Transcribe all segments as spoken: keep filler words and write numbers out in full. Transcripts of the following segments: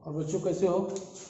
और बच्चों कैसे हो?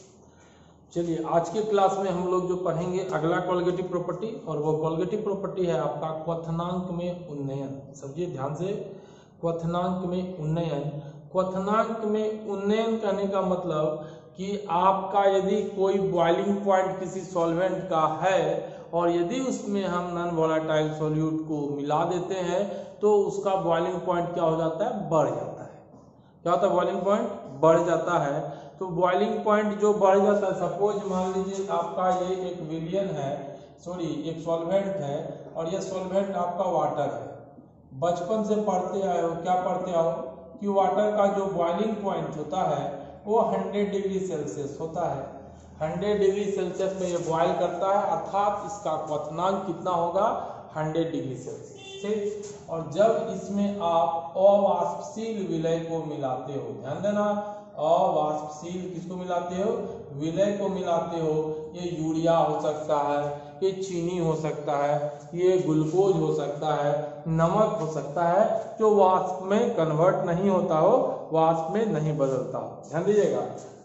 चलिए आज के क्लास में हम लोग जो पढ़ेंगे अगला कॉलिगेटिव प्रॉपर्टी, और वो कॉलिगेटिव प्रॉपर्टी है आपका क्वथनांक में उन्नयन। समझिए ध्यान से, क्वथनांक में उन्नयन। क्वथनांक में उन्नयन कहने का मतलब कि आपका यदि कोई बॉइलिंग पॉइंट किसी सॉल्वेंट का है और यदि उसमें हम नॉन वोलेटाइल सॉल्यूट को मिला देते हैं तो उसका बॉइलिंग पॉइंट क्या हो जाता है? बढ़ जाता है। क्या होता है? बॉइलिंग पॉइंट बढ़ जाता है। तो बॉइलिंग पॉइंट जो बढ़ जाता है, सपोज मान लीजिए आपका ये एक विलियन है, सॉरी एक सॉल्वेंट है और ये सॉल्वेंट आपका वाटर है। बचपन से पढ़ते आए हो, क्या पढ़ते आओ कि वाटर का जो बॉइलिंग पॉइंट होता है वो हंड्रेड डिग्री सेल्सियस होता है। हंड्रेड डिग्री सेल्सियस में ये बॉयल करता है, अर्थात इसका क्वथनांक कितना होगा? Hundred degree Celsius. ठीक। और जब इसमें आप अवाष्पशील विलय को मिलाते हो, ध्यान देना, अवाष्पशील किसको मिलाते हो? विलय को मिलाते हो। ये यूरिया हो सकता है, ये चीनी हो सकता है, ये ग्लूकोज हो सकता है, नमक हो सकता है, जो वाष्प में कन्वर्ट नहीं होता हो, वाष्प में नहीं बदलता हो। ध्यान दीजिएगा।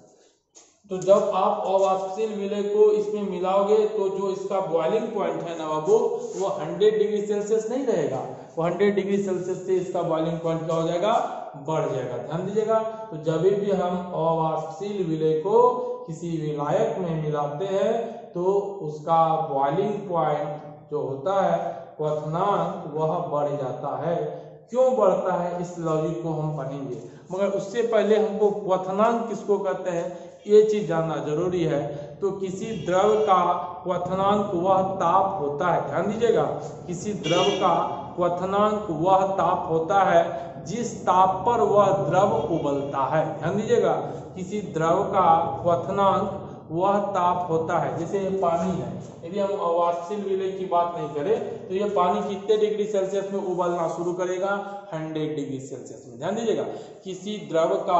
तो जब आप अवाष्पशील विलय को इसमें मिलाओगे तो जो इसका बॉइलिंग पॉइंट है ना बाबू, वो हंड्रेड डिग्री सेल्सियस नहीं रहेगा, वो हंड्रेड डिग्री सेल्सियस से इसका बॉइलिंग पॉइंट क्या हो जाएगा? बढ़ जाएगा। ध्यान दीजिएगा। तो जब भी हम अवाष्पशील विलय को किसी विलायक में मिलाते हैं तो उसका बॉइलिंग पॉइंट जो होता है, क्वथनांक, वह बढ़ जाता है। क्यों बढ़ता है इस लॉजिक को हम पढ़ेंगे, मगर उससे पहले हमको क्वथनांक किसको कहते हैं ये चीज जानना जरूरी है। तो किसी द्रव का क्वथनांक वह ताप होता है, ध्यान दीजिएगा, किसी द्रव का क्वथनांक वह ताप होता है जिस ताप पर वह द्रव उबलता है। ध्यान दीजिएगा, किसी द्रव का क्वथनांक वह ताप होता है। जैसे ये पानी है, यदि हम अवाष्पशील विलय की बात नहीं करें तो ये पानी कितने डिग्री सेल्सियस में उबलना शुरू करेगा? हंड्रेड डिग्री सेल्सियस में। ध्यान दीजिएगा, किसी द्रव का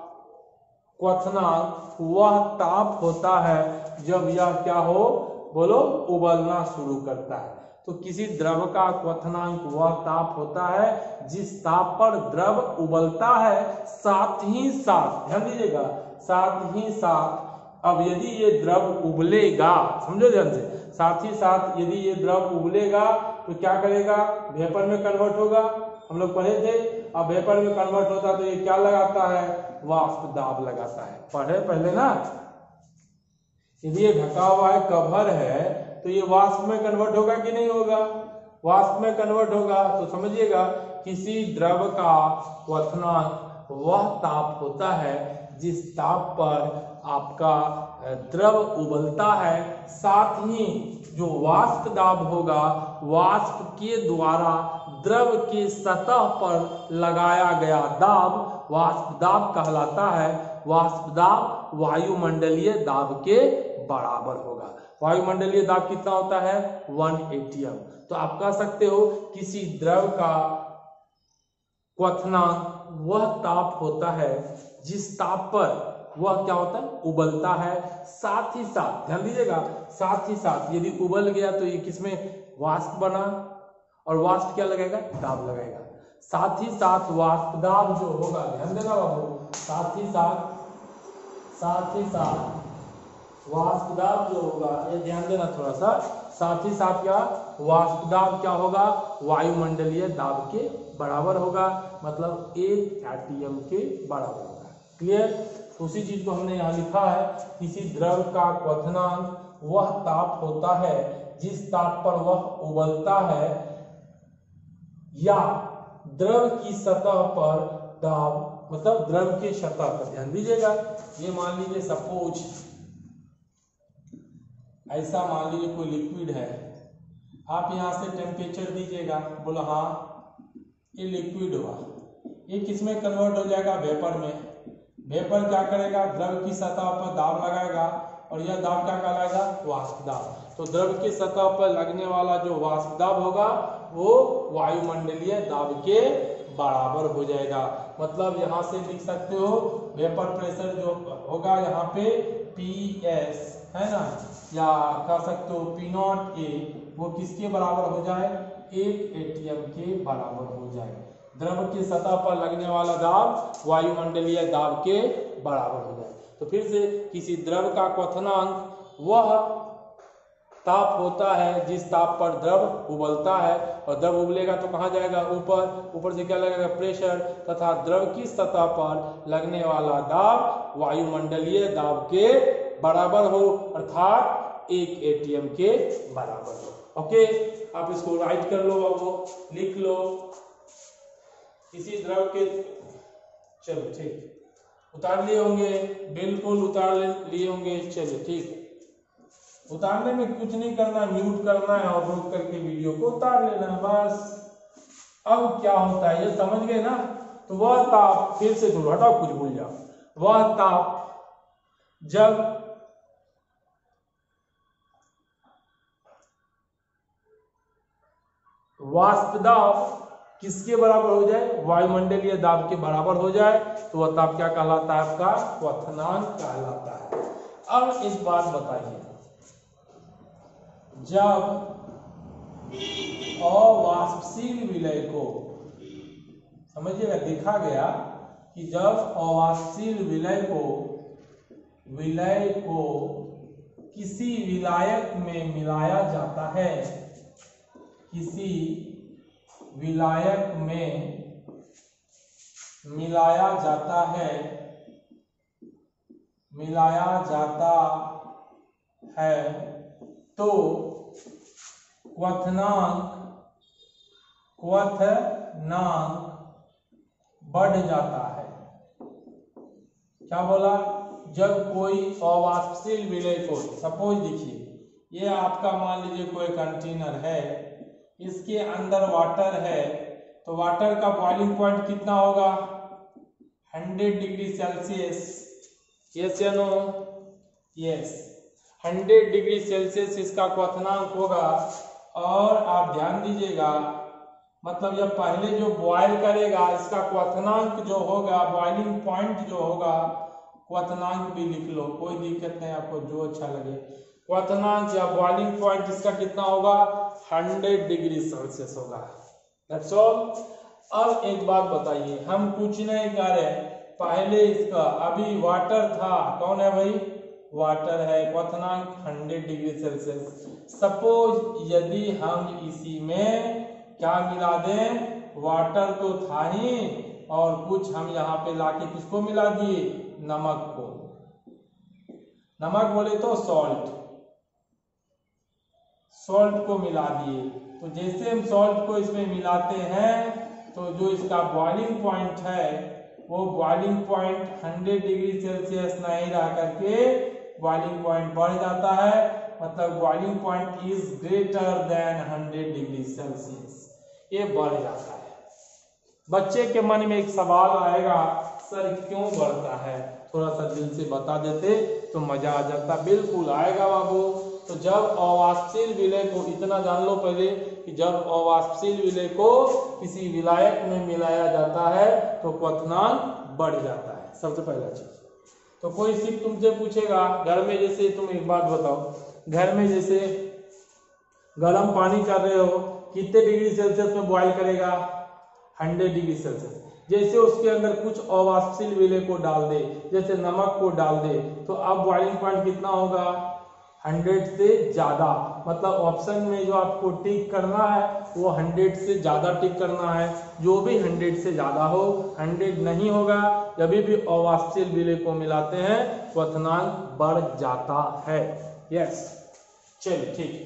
क्वथनांक वह ताप होता है जब यह क्या हो, बोलो, उबलना शुरू करता है। तो किसी द्रव का क्वथनांक वह ताप होता है जिस ताप पर द्रव उबलता है, साथ ही साथ, ध्यान दीजिएगा, साथ ही साथ अब यदि ये द्रव उबलेगा, समझो ध्यान से, साथ ही साथ यदि ये द्रव उबलेगा तो क्या करेगा? वेपर में कन्वर्ट होगा। हम लोग पढ़े थे, अब वेपर में कन्वर्ट होता तो ये क्या लगाता है? वाष्प दाब लगाता है। पढ़े पहले ना। यदि ये ढका हुआ है, कवर है, तो ये वाष्प में कन्वर्ट होगा कि नहीं होगा? वाष्प में कन्वर्ट होगा। तो समझिएगा, किसी द्रव का क्वथनांक वह ताप होता है जिस ताप पर आपका द्रव उबलता है, साथ ही जो वाष्प दाब होगा, वाष्प के द्वारा द्रव के सतह पर लगाया गया दाब वाष्प दाब कहलाता है। वाष्प दाब वायुमंडलीय दाब के बराबर होगा। वायुमंडलीय दाब कितना होता है? One atm. तो आप कह सकते हो किसी द्रव का क्वथनांक वह ताप होता है जिस ताप पर वह क्या होता है? उबलता है। साथ ही साथ, ध्यान दीजिएगा, साथ ही साथ यदि उबल गया तो ये किसमें? वाष्प बना, और वाष्प क्या लगाएगा? दाब लगाएगा। साथ ही साथ वाष्प दाब जो होगा, ध्यान देना बाबू, साथ ही साथ साथ ही साथ वाष्प दाब जो होगा, ये ध्यान देना थोड़ा सा, साथ ही साथ क्या? वाष्प दाब क्या होगा? वायुमंडलीय दाब के बराबर होगा, मतलब एक एटीएम के बराबर होगा। क्लियर? उसी चीज को हमने यहाँ लिखा है, किसी द्रव का क्वथनांक वह ताप होता है जिस ताप पर वह उबलता है या द्रव की सतह पर दाब, मतलब द्रव के सतह पर। ध्यान दीजिएगा, ये मान लीजिए सपोज ऐसा मान लीजिए कोई लिक्विड है, आप यहाँ से टेम्परेचर दीजिएगा, बोलो हाँ ये लिक्विड हुआ, ये किसमें कन्वर्ट हो जाएगा? वेपर में। वेपर क्या करेगा? द्रव की सतह पर दाब लगाएगा, और यह दाब क्या कहलाएगा? वाष्प दाब। तो द्रव की सतह पर लगने वाला जो वाष्प दाब होगा वो वायुमंडलीय दाब के बराबर हो जाएगा। मतलब यहाँ से लिख सकते हो, वेपर प्रेशर जो होगा यहाँ पे पी एस है ना, या कह सकते हो पी नॉट ए, वो किसके बराबर हो जाए? एक एटीएम के बराबर हो जाए। द्रव की सतह पर लगने वाला दाब वायुमंडलीय दाब के बराबर हो जाए। तो फिर से किसी द्रव का क्वथनांक वह ताप होता है जिस ताप पर द्रव उबलता है, और द्रव उबलेगा तो कहाँ जाएगा, ऊपर। ऊपर से क्या लगेगा, प्रेशर, तथा द्रव की सतह पर लगने वाला दाब वायुमंडलीय दाब के बराबर हो, अर्थात एक एटीएम के बराबर हो। ओके, आप इसको राइट कर लो, अब लिख लो। किसी द्रव के, चलो ठीक, उतार लिए होंगे, बिल्कुल उतार लिए होंगे। चलिए ठीक, उतारने में कुछ नहीं करना, म्यूट करना है और रोक करके वीडियो को उतार लेना है बस। अब क्या होता है ये समझ गए ना। तो वह ताप, फिर से छोड़ो, हटाओ, कुछ भूल जाओ। वह ताप जब वाष्प दाब किसके बराबर हो जाए, वायुमंडलीय दाब के बराबर हो जाए, तो वह ताप क्या कहलाता है, आपका क्वथनांक कहलाता है। अब इस बात बताइए, जब अवाष्पशील विलय को, समझिएगा, देखा गया कि जब अवाष्पशील विलय को विलय को किसी विलायक में मिलाया जाता है, किसी विलायक में मिलाया जाता है मिलाया जाता है तो क्वथनांक क्वथनांक बढ़ जाता है। क्या बोला, जब कोई अवाष्पशील विलय को, सपोज देखिए, ये आपका मान लीजिए कोई कंटेनर है, इसके अंदर वाटर है, तो वाटर का बॉइलिंग पॉइंट कितना होगा, हंड्रेड डिग्री सेल्सियस। यस या no, yes, hundred degree Celsius इसका क्वथनांक होगा। और आप ध्यान दीजिएगा, मतलब जब पहले जो बॉयल करेगा इसका क्वथनांक जो होगा, बॉइलिंग पॉइंट जो होगा, क्वथनांक भी लिख लो, कोई दिक्कत नहीं, आपको जो अच्छा लगे। क्वथनांक या बॉइलिंग पॉइंट इसका कितना होगा, हंड्रेड डिग्री सेल्सियस होगा। That's all. अब एक बात बताइए, हम कुछ नहीं कर रहे, पहले इसका अभी वाटर था, कौन है भाई, वाटर है, क्वथनांक हंड्रेड डिग्री सेल्सियस। सपोज यदि हम इसी में क्या मिला दें, वाटर तो था ही, और कुछ हम यहाँ पे लाके किसको मिला दिए, नमक को। नमक बोले तो सॉल्ट, सॉल्ट को मिला दिए। तो जैसे हम सॉल्ट को इसमें मिलाते हैं तो जो इसका बॉइलिंग पॉइंट है वो boiling point hundred degree Celsius नहीं रह करके बॉइलिंग पॉइंट बढ़ जाता है, मतलब boiling point is greater than hundred degree Celsius, ये बढ़ जाता है। बच्चे के मन में एक सवाल आएगा, सर क्यों बढ़ता है, थोड़ा सा दिल से बता देते तो मजा आ जाता। बिल्कुल आएगा बाबू। तो जब अवाष्पशील विलय को, इतना जान लो पहले कि जब अवाष्पशील विलय को किसी विलायक में मिलाया जाता है तो क्वथनांक बढ़ जाता है, सबसे पहला चीज। तो कोई सिर्फ तुमसे पूछेगा, घर में जैसे, तुम एक बात बताओ, घर में जैसे गर्म पानी कर रहे हो, कितने डिग्री सेल्सियस में बॉयल करेगा, हंड्रेड डिग्री सेल्सियस। जैसे उसके अंदर कुछ अवाष्पशील विलय को डाल दे, जैसे नमक को डाल दे, तो अब बॉइलिंग पॉइंट कितना होगा, हंड्रेड से ज्यादा। मतलब ऑप्शन में जो आपको टिक करना है वो हंड्रेड से ज्यादा टिक करना है, जो भी हंड्रेड से ज्यादा हो। हंड्रेड नहीं होगा, जब भी अवाष्पशील विलय को मिलाते हैं क्वथनांक बढ़ जाता है। यस, चलिए ठीक।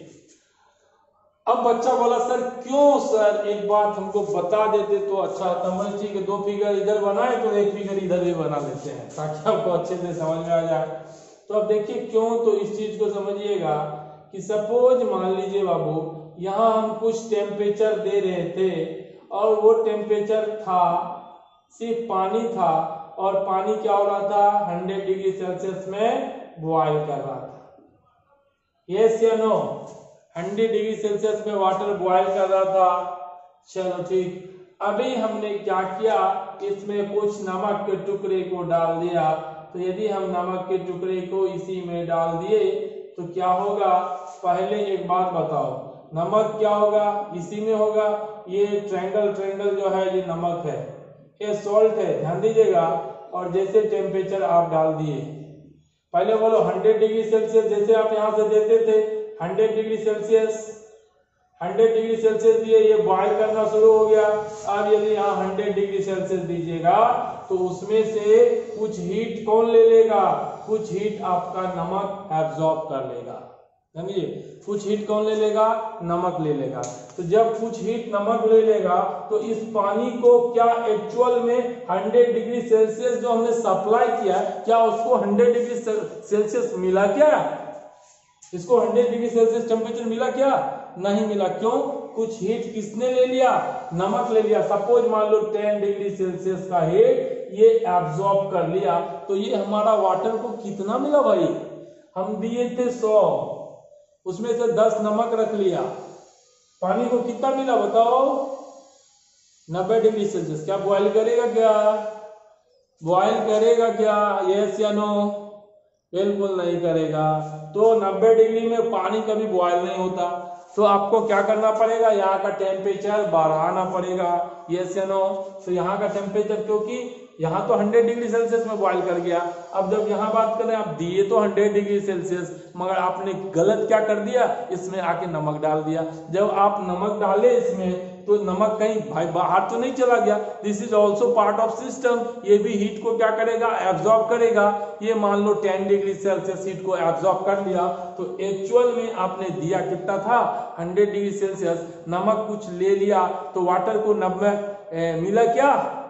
अब बच्चा बोला, सर क्यों सर, एक बात हमको बता देते तो अच्छा होता। मैं ठीक है, दो फिगर इधर बनाए तो एक फिगर इधर भी बना लेते हैं ताकि आपको अच्छे से समझ में आ जाए। तो अब देखिए क्यों, तो इस चीज को समझिएगा कि सपोज मान लीजिए बाबू, यहाँ हम कुछ टेम्परेचर दे रहे थे और वो टेम्परेचर था, सिर्फ पानी था, और पानी क्या हो रहा था, हंड्रेड डिग्री सेल्सियस में बॉयल कर रहा था। यस या नो, हंड्रेड डिग्री सेल्सियस में वाटर बॉयल कर रहा था। चलो ठीक, अभी हमने क्या किया, इसमें कुछ नमक के टुकड़े को डाल दिया। तो यदि हम नमक के टुकड़े को इसी में डाल दिए तो क्या होगा, पहले एक बात बताओ, नमक क्या होगा, इसी में होगा। ये ट्रायंगल ट्रायंगल जो है ये नमक है, ये सॉल्ट है, ध्यान दीजिएगा। और जैसे टेम्परेचर आप डाल दिए, पहले बोलो हंड्रेड डिग्री सेल्सियस, जैसे आप यहां से देते थे hundred degree Celsius, hundred degree Celsius दिए, ये बॉयल करना शुरू हो गया। अब यदि यहाँ हंड्रेड डिग्री सेल्सियस दीजिएगा तो उसमें से कुछ हीट कौन ले लेगा, कुछ हीट आपका नमक एब्जॉर्ब कर लेगा, समझिए, कुछ हीट कौन ले लेगा, नमक ले लेगा। तो जब कुछ हीट नमक ले लेगा तो इस पानी को क्या एक्चुअल में हंड्रेड डिग्री सेल्सियस जो हमने सप्लाई किया, क्या उसको हंड्रेड डिग्री सेल्सियस मिला क्या, इसको हंड्रेड डिग्री सेल्सियस टेम्परेचर मिला क्या, नहीं मिला। क्यों, कुछ हीट किसने ले लिया, नमक ले लिया। सपोज मान लो टेन डिग्री सेल्सियस का हीट ये एब्जॉर्ब कर लिया, तो ये हमारा वाटर को कितना मिला भाई, हम दिए थे सौ, उसमें से दस नमक रख लिया, पानी को कितना मिला बताओ, नब्बे डिग्री सेल्सियस। क्या बॉयल करेगा, क्या बॉयल करेगा क्या, यस या नो, बिल्कुल नहीं करेगा। तो नब्बे डिग्री में पानी कभी बॉयल नहीं होता, तो आपको क्या करना पड़ेगा, यहाँ का टेम्परेचर बढ़ाना पड़ेगा, यस या नो। तो यहाँ का टेम्परेचर, क्योंकि यहाँ तो हंड्रेड डिग्री सेल्सियस में बॉयल कर गया, अब जब यहाँ बात करें, आप दिए तो हंड्रेड डिग्री सेल्सियस, मगर आपने गलत क्या कर दिया, इसमें आके नमक डाल दिया। जब आप नमक डाले इसमें तो नमक कहीं भाई बाहर तो नहीं चला गया, this is also part of system, ये भी हीट को क्या करेगा, एब्जॉर्ब करेगा। ये मान लो टेन डिग्री सेल्सियस हीट को एब्जॉर्ब कर लिया, तो एक्चुअल में आपने दिया कितना था, हंड्रेड डिग्री सेल्सियस, नमक कुछ ले लिया, तो वाटर को नब्बे मिला क्या,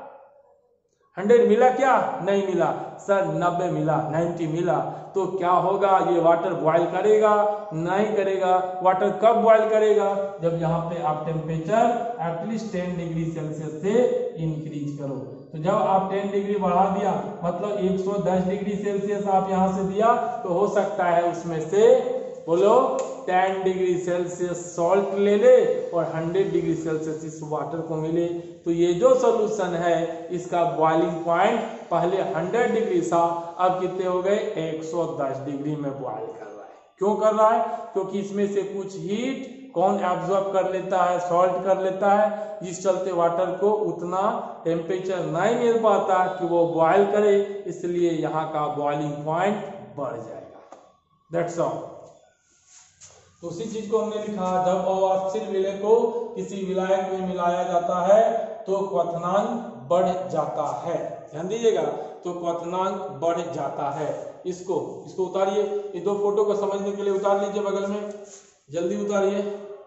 हंड्रेड मिला क्या, नहीं मिला सर, नब्बे मिला, नाइन्टी मिला। तो क्या होगा, ये वाटर बॉयल करेगा, नहीं करेगा। वाटर कब बॉयल करेगा, जब यहाँ पे आप temperature at least ten degree Celsius से इंक्रीज करो। तो जब आप टेन डिग्री बढ़ा दिया, मतलब एक सौ दस डिग्री सेल्सियस आप यहाँ से दिया, तो हो सकता है उसमें से बोलो टेन डिग्री सेल्सियस सॉल्ट ले ले और हंड्रेड डिग्री सेल्सियस इस वाटर को मिले। तो ये जो सोल्यूशन है इसका बॉइलिंग पॉइंट पहले हंड्रेड डिग्री था, अब कितने हो गए, एक सौ दस डिग्री में बॉयल कर रहा है। क्यों कर रहा है, क्योंकि इसमें से कुछ हीट कौन एब्जॉर्ब कर लेता है, सॉल्ट कर लेता है, जिस चलते वाटर को उतना टेम्परेचर नहीं मिल पाता कि वो बॉयल करे, इसलिए यहाँ का बॉइलिंग पॉइंट बढ़ जाएगा। That's all. तो उसी चीज को हमने लिखा, जब अवाष्पशील विलय को किसी विलायक में मिलाया जाता है तो क्वथनांक बढ़ जाता है, ध्यान दीजिएगा, तो क्वथनांक बढ़ जाता है। इसको इसको उतारिए, ये दो फोटो को समझने के लिए उतार लीजिए, बगल में जल्दी उतारिए,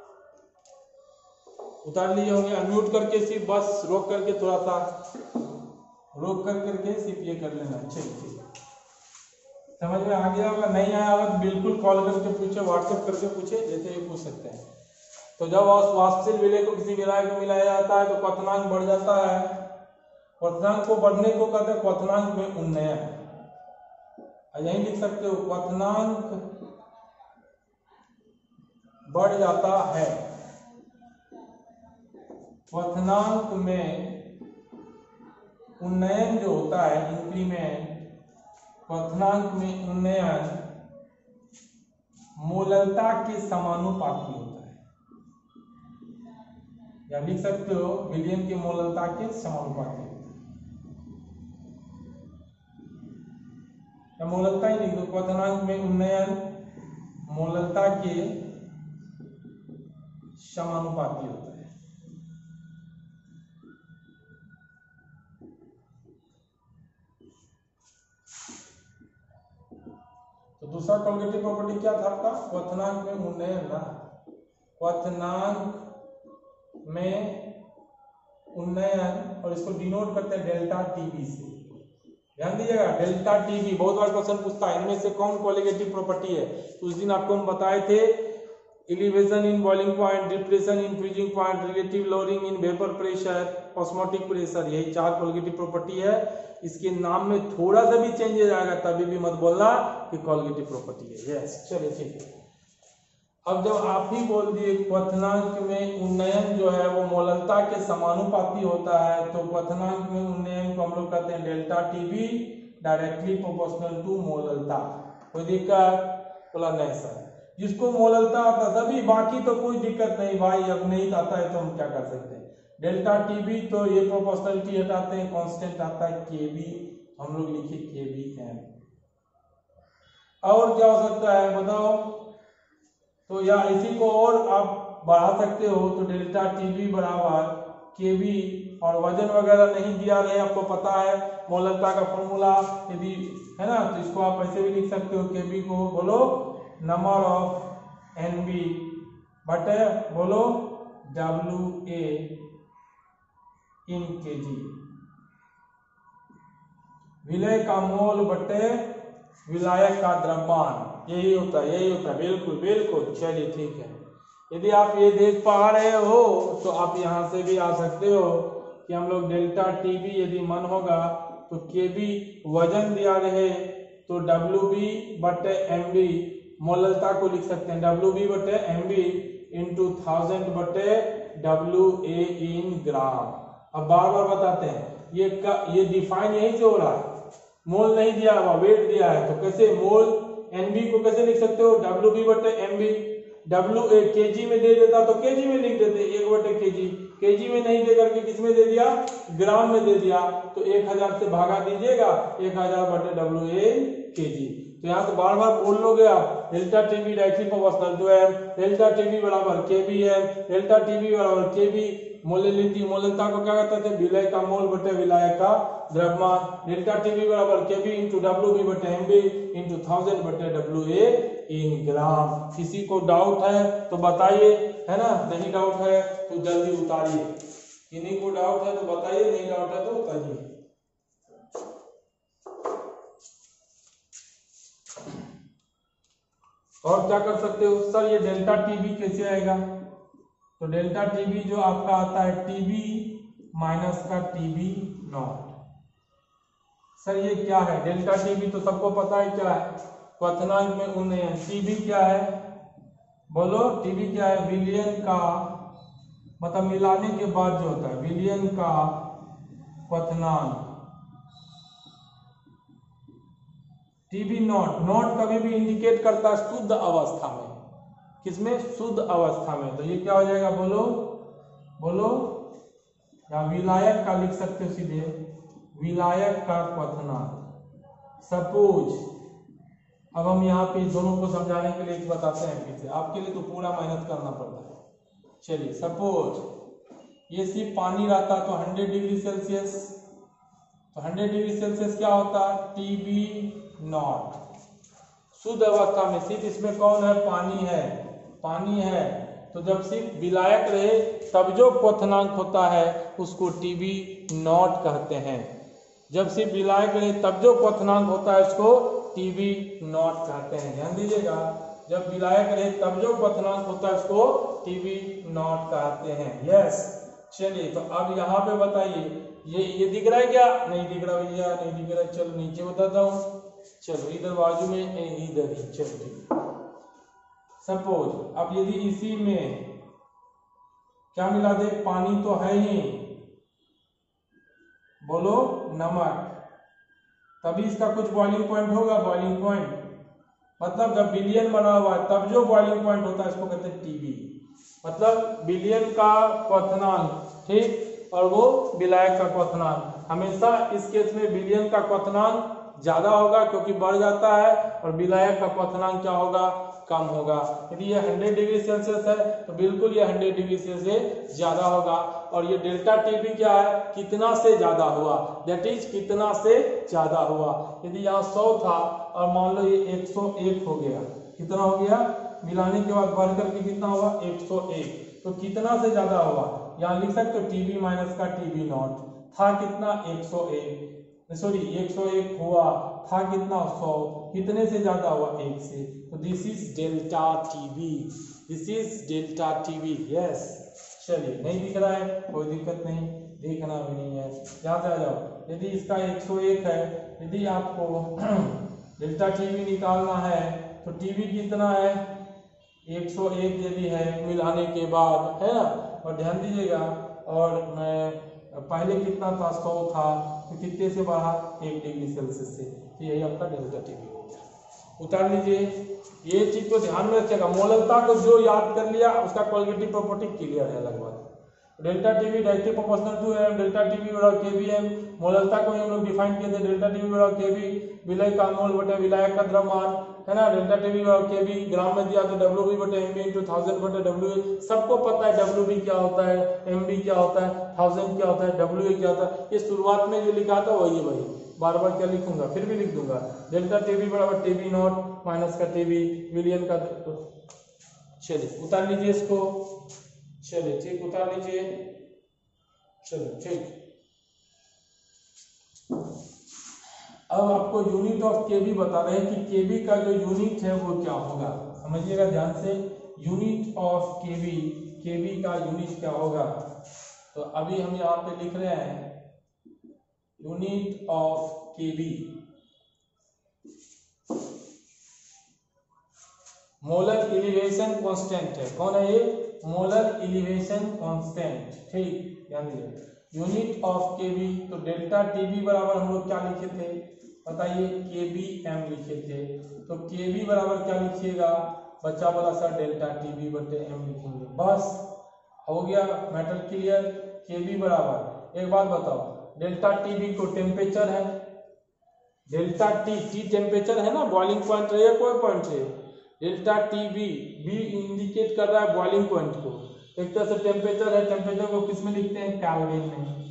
उतार लिए होंगे, अनम्यूट करके सिर्फ बस रोक करके थोड़ा सा रोक कर करके सिर्फ ये कर लेना। चलिए, समझ में आ गया होगा, नहीं आया होगा तो बिल्कुल कॉल करके पूछे, व्हाट्सएप करके पूछे, जैसे ये पूछ सकते हैं। तो जब वाष्पशील विलय को किसी विलायक में मिलाया जाता है तो क्वथनांक बढ़ जाता है। क्वथनांक को बढ़ने को कहते हैं क्वथनांक में उन्नयन, यही लिख सकते हो, क्वथनांक बढ़ जाता है। क्वथनांक में उन्नयन जो होता है, इंक्रीमेंट, क्वथनांक में उन्नयन मोललता के समानुपाती होता है, या लिख सकते हो विलयन की मोललता के समानुपाती होता है, या मोललता ही लिख दो, क्वथनांक में उन्नयन मोललता के समानुपाती होता है। तो दूसरा कॉलगेटिव प्रॉपर्टी क्या था आपका, क्वथनांक में उन्नयन ना, क्वथनांक में उन्नयन, और इसको डिनोट करते हैं डेल्टा टीबी से। ध्यान दीजिएगा, डेल्टा टीबी बहुत बार क्वेश्चन पूछता है, इनमें से कौन कॉलगेटिव प्रॉपर्टी है। तो उस दिन आपको हम बताए थे, elevation in boiling point, depression in freezing point, relative lowering in vapour pressure, osmotic pressure, यही चार कॉलगेटिव प्रॉपर्टी है। इसके नाम में थोड़ा सा भी चेंजेस आएगा तभी भी मत बोलना कि कॉलगेटिव प्रॉपर्टी है। यस, चलिए ठीक है। अब जब आप ही बोल दिए क्वथनांक में उन्नयन जो है वो मोललता के समानुपाती होता है, तो क्वथनांक में उन्नयन को हम लोग कहते हैं delta TB, directly proportional to मोललता। कोई दिक्कत, बोला नहीं सर, जिसको मोललता आता तभी, बाकी तो कोई दिक्कत नहीं भाई, अब नहीं आता है तो हम क्या कर सकते हैं। डेल्टा टीबी तो ये प्रोपोर्शनलिटी हटाते हैं, कांस्टेंट आता है केबी, हम लोग लिखे केबी एम। और क्या हो सकता है बताओ? तो या इसी को और आप बढ़ा सकते हो, तो डेल्टा टीबी बराबर केबी, और वजन वगैरह नहीं दिया रहे, आपको पता है मोलरता का फॉर्मूला यदि है ना, तो इसको आप ऐसे भी लिख सकते हो, केबी को बोलो नंबर ऑफ एनबी बटे बोलो डब्ल्यू ए इन केजी, विलय का मोल बटे विलायक का द्रव्यमान, यही होता है यही होता है बिल्कुल बिल्कुल। चलिए ठीक है, यदि आप ये देख पा रहे हो तो आप यहाँ से भी आ सकते हो कि हम लोग डेल्टा टीबी यदि मन होगा तो केबी वजन दिया रहे तो डब्ल्यू बी बटे एम बी मोलरता को लिख सकते हैं, डब्ल्यू बी बटे एम बी इंटू थाउजेंड बटे डब्ल्यू ए इन ग्राम। अब बार बार बताते हैं ये का, ये डिफाइन यहीं से हो रहा है, मोल नहीं दिया हुआ वेट दिया है, तो कैसे मोल एनबी को कैसे लिख सकते हो, डब्ल्यू बी बटे M B, W A KG में दे देता तो केजी में लिख देते एक बटे केजी, केजी में नहीं दे करके किस में दे दिया ग्राम में दे दिया, तो एक हजार से भागा दीजिएगा एक हजार बटे डब्ल्यू ए केजी। तो यहाँ से बार बार बोल लोगे आप डेल्टा टीबी डायरेक्टली प्रोपोर्शनल जो है डेल्टा टीबी बराबर केबी है, डेल्टा टीबी बराबर केबी मोलैलिटी, मोलरता को क्या कहते थे विलय का मोल बटे विलायक का द्रव्यमान, डेल्टा टीबी बराबर केबी इंटू डब्ल्यू बी बटे एम बी इंटू थाउजेंड बटे डब्ल्यू ए इन ग्राम। किसी को डाउट है तो बताइए, है ना, नहीं डाउट है तो जल्दी उतारिए, किन्हीं को डाउट है तो बताइए, नहीं डाउट है तो उतारिए। और क्या कर सकते हो सर, ये डेल्टा टीबी कैसे आएगा, तो डेल्टा टीबी जो आपका आता है टीबी माइनस का टीबी नॉट। सर ये क्या है डेल्टा टीबी, तो सबको पता है क्या है, क्वथनांक में उन्नयन। टीबी क्या है बोलो, टीबी क्या है, विलयन का मतलब मिलाने के बाद जो होता है विलयन का क्वथनांक। टीबी नॉट, नॉट कभी भी इंडिकेट करता है शुद्ध अवस्था में, किसमें शुद्ध अवस्था में, तो ये क्या हो जाएगा बोलो बोलो, या विलायक का लिख सकते हो सीधे, विलायक का क्वथनांक। सपोज अब हम यहाँ पे दोनों को समझाने के लिए बताते हैं फिर से, आपके लिए तो पूरा मेहनत करना पड़ता है। चलिए सपोज ये सिर्फ पानी रहता तो हंड्रेड डिग्री सेल्सियस, तो हंड्रेड डिग्री सेल्सियस क्या होता है टीबी नॉट, शुद्ध अवस्था में सिर्फ इसमें कौन है पानी है, पानी है, तो जब सिर्फ विलायक रहे तब जो क्वथनांक होता है उसको टीबी नॉट कहते हैं, जब सिर्फ विलायक रहे तब जो क्वथनांक होता है उसको टीबी नॉट कहते हैं। ध्यान दीजिएगा, जब विलायक रहे तब जो क्वथनांक होता है उसको टीबी नॉट कहते हैं। यस, चलिए तो अब यहाँ पे बताइए ये ये दिख रहा है क्या, नहीं दिख रहा भैया, नहीं दिख रहा, चलो नीचे बताता हूँ, चलो इधर बाजू में इधर ही, चलो ठीक। सपोज अब यदि इसी में क्या मिला दे, पानी तो है ही, बोलो नमक, तभी इसका कुछ बॉइलिंग पॉइंट होगा, बॉइलिंग पॉइंट मतलब जब विलयन बना हुआ है तब जो बॉइलिंग पॉइंट होता है इसको कहते हैं टीबी, मतलब विलयन का क्वथनांक, ठीक, और वो विलायक का क्वथनांक। हमेशा इस केस में विलयन का क्वथनांक ज्यादा होगा क्योंकि बढ़ जाता है, और विलायक का क्वथनांक क्या होगा, कम होगा। यदि ये हंड्रेड डिग्री सेल्सियस है तो बिल्कुल ये हंड्रेड डिग्री सेल्सियस से ज्यादा होगा, और ये डेल्टा टीबी क्या है, कितना से ज्यादा हुआ, दैट इज कितना से ज्यादा हुआ। यदि यहाँ सौ था और मान लो ये एक सौ एक हो गया, कितना हो गया, मिलाने के बाद बढ़ करके कितना हुआ एक सौ एक, तो कितना से ज्यादा हुआ, यहाँ लिख सकते हो टीबी माइनस का टीबी नॉट, था कितना एक सौ एक, सॉरी एक सौ एक हुआ, था कितना सौ, कितने से ज्यादा हुआ एक से, तो this is delta TB, this is delta TB. Yes, चलिए नहीं दिख रहा है कोई दिक्कत नहीं, देखना भी नहीं है, यहाँ से आ जाओ। यदि इसका एक सौ एक है, यदि आपको डेल्टा टीबी निकालना है तो टीबी कितना है एक सौ एक यदि है मिलाने के बाद, है ना, और ध्यान दीजिएगा, और मैं पहले कितना था सौ था, तो कितने से बढ़ा एक डिग्री सेल्सियस से, तो यही आपका डेल्टा टीबी हो गया। उतार लीजिए, ये चीज को ध्यान में रखिएगा, मोलरता को जो याद कर लिया उसका क्वालिटेटिव प्रॉपर्टी क्लियर है लगभग। Delta TB directly proportional to M, delta TB बराबर केबी एम, मोलरता को हम लोग डिफाइन किए थे डेल्टा टीबी बराबर केबी विलय का मोल बटे विलायक का द्रव्यमान, है ना। डेल्टा टीवी के बी ग्राम में दिया तो डब्ल्यू बी बटे एम बी इंटू थाउजेंड बटे डब्ल्यू ए, सबको पता है डब्ल्यू बी क्या होता है, एम बी क्या होता है, थाउजेंड क्या होता है, डब्ल्यू ए क्या होता है। ये शुरुआत में जो लिखा था वही है भाई, बार बार क्या लिखूंगा, फिर भी लिख दूंगा। डेल्टा टीवी बराबर टीवी नॉट माइनस का टीवी विलियन का। चलिए उतार लीजिए इसको, चलिए ठीक उतार लीजिए, चलो ठीक। अब आपको यूनिट ऑफ केबी बता रहे हैं कि केबी का जो यूनिट है वो क्या होगा, समझिएगा ध्यान से। यूनिट ऑफ केबी, केबी का यूनिट क्या होगा, तो अभी हम यहाँ पे लिख रहे हैं unit of KB molar elevation constant है। कौन है ये, मोलर एलिवेशन कांस्टेंट, ठीक ध्यान दीजिए। यूनिट ऑफ केबी, तो डेल्टा टीबी बराबर हम लोग क्या लिखे थे बताइए, केबी एम लिखे थे। तो केबी बराबर क्या लिखिएगा, बच्चा बोला सर डेल्टा टीबी बटे एम लिखेंगे, बस हो गया मैटर क्लियर। केबी बराबर, एक बात बताओ, डेल्टा टीबी को टेम्परेचर है, डेल्टा टी टी टेम्परेचर है ना, बॉइलिंग पॉइंट है या कोई पॉइंट है, डेल्टा टीबी बी इंडिकेट कर रहा है बॉइलिंग पॉइंट को, एक तरह से टेम्परेचर है, टेम्परेचर को किस में लिखते हैं, केल्विन में।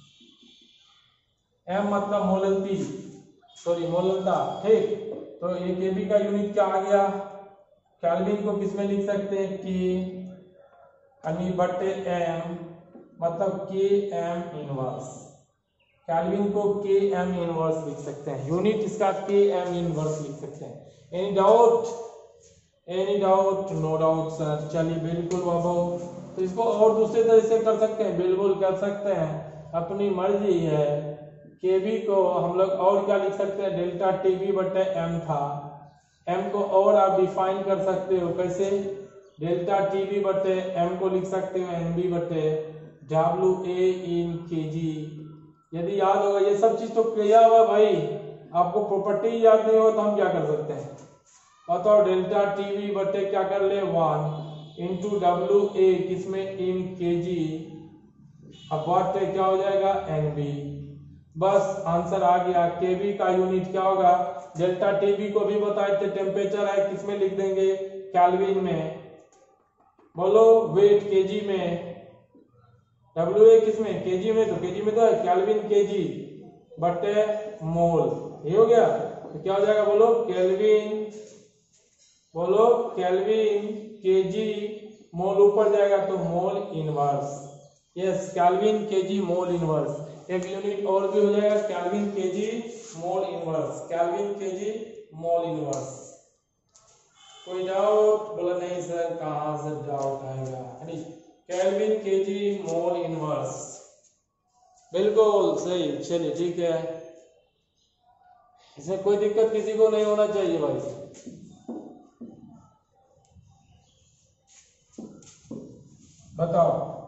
एम मतलब मोलरिटी, सॉरी मोलरता, ठीक। तो ये केबी का यूनिट क्या आ गया, केल्विन को किस में लिख सकते हैं, के यानी बटे एम मतलब के एम इनवर्स, केल्विन को के एम इनवर्स लिख सकते हैं, यूनिट इसका के एम इनवर्स लिख सकते हैं। Any doubt, any doubt, no doubt sir, चलिए बिल्कुल बाबू। तो इसको और दूसरे तरह से कर सकते हैं, बिल्कुल कर सकते हैं, अपनी मर्जी है। केबी को हम लोग और क्या लिख सकते हैं, डेल्टा टीबी बटे एम था, एम को और आप डिफाइन कर सकते हो कैसे, डेल्टा टीबी बटे एम को लिख सकते हो एम बी बटे W A in K G. यदि याद होगा ये सब चीज तो किया हुआ भाई, आपको प्रॉपर्टी याद नहीं हो तो हम क्या कर सकते हैं बताओ, डेल्टा टीवी बटे क्या कर ले वन इंटू डब्ल्यू ए किसमें इन के जी, अब बटे क्या हो जाएगा एन बी, बस आंसर आ गया। केबी का यूनिट क्या होगा, डेल्टा टीवी को भी बताए थे टेम्परेचर है, किसमें लिख देंगे केल्विन में, बोलो वेट केजी में, डब्ल्यू ए किसमें केजी में, तो केजी में तो है केल्विन केजी बटे मोल, ये हो गया। तो क्या हो जाएगा बोलो केल्विन, बोलो केल्विन केजी मोल ऊपर जाएगा तो mole inverse, yes kelvin KG mole inverse. एक यूनिट और भी हो जाएगा kelvin KG mole inverse, kelvin KG mole inverse. कोई डाउट, बोला नहीं सर कहां से डाउट आएगा, केल्विन केजी मोल इनवर्स, बिल्कुल सही। चलिए ठीक है, इसमें कोई दिक्कत किसी को नहीं होना चाहिए भाई। बताओ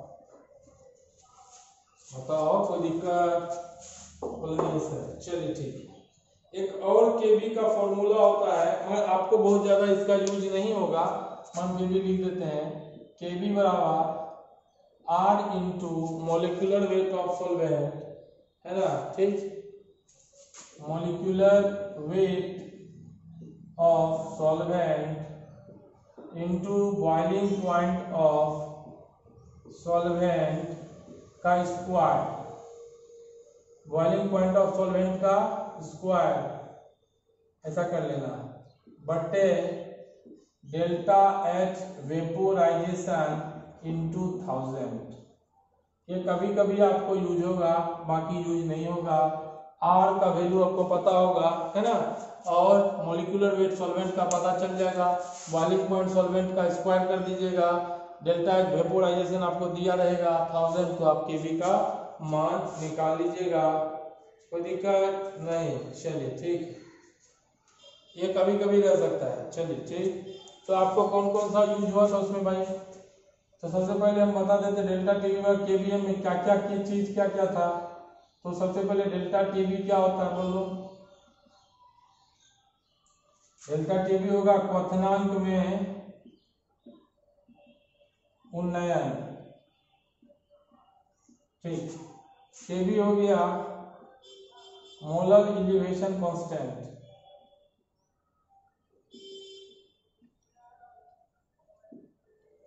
बताओ कोई दिक्कत, बोले नहीं सर, चलिए ठीक। एक और केबी का फॉर्मूला होता है, मगर आपको बहुत ज्यादा इसका यूज नहीं होगा, हम केबी लिख देते हैं, केबी बराबर R into molecular weight of solvent, है ना, ठीक, molecular weight of solvent into boiling point of solvent का square, boiling point of solvent का स्क्वायर, ऐसा कर लेना, बटे delta H vaporisation into thousand. ये कभी कभी आपको यूज होगा, बाकी यूज नहीं होगा। आर का वैल्यू आपको पता होगा, है ना, और मोलिकुलर वेट सॉल्वेंट का पता चल जाएगा, बॉइलिंग पॉइंट सॉल्वेंट का स्क्वायर कर दीजिएगा, डेल्टा एच वेपोराइजेशन आपको दिया रहेगा थाउजेंड, तो आप केबी का मान निकाल लीजिएगा, कोई दिक्कत नहीं। चलिए ठीक, ये कभी कभी रह सकता है, चलिए ठीक। तो आपको कौन कौन सा यूज हुआ था उसमें भाई, तो सबसे पहले हम बता देते डेल्टा टीवी और केवीएम में क्या क्या की चीज क्या क्या था। तो सबसे पहले डेल्टा टीवी क्या होता है बोलो, डेल्टा टीवी होगा क्वथनांक में उन्नयन, ठीक, केवी हो गया molar elevation constant,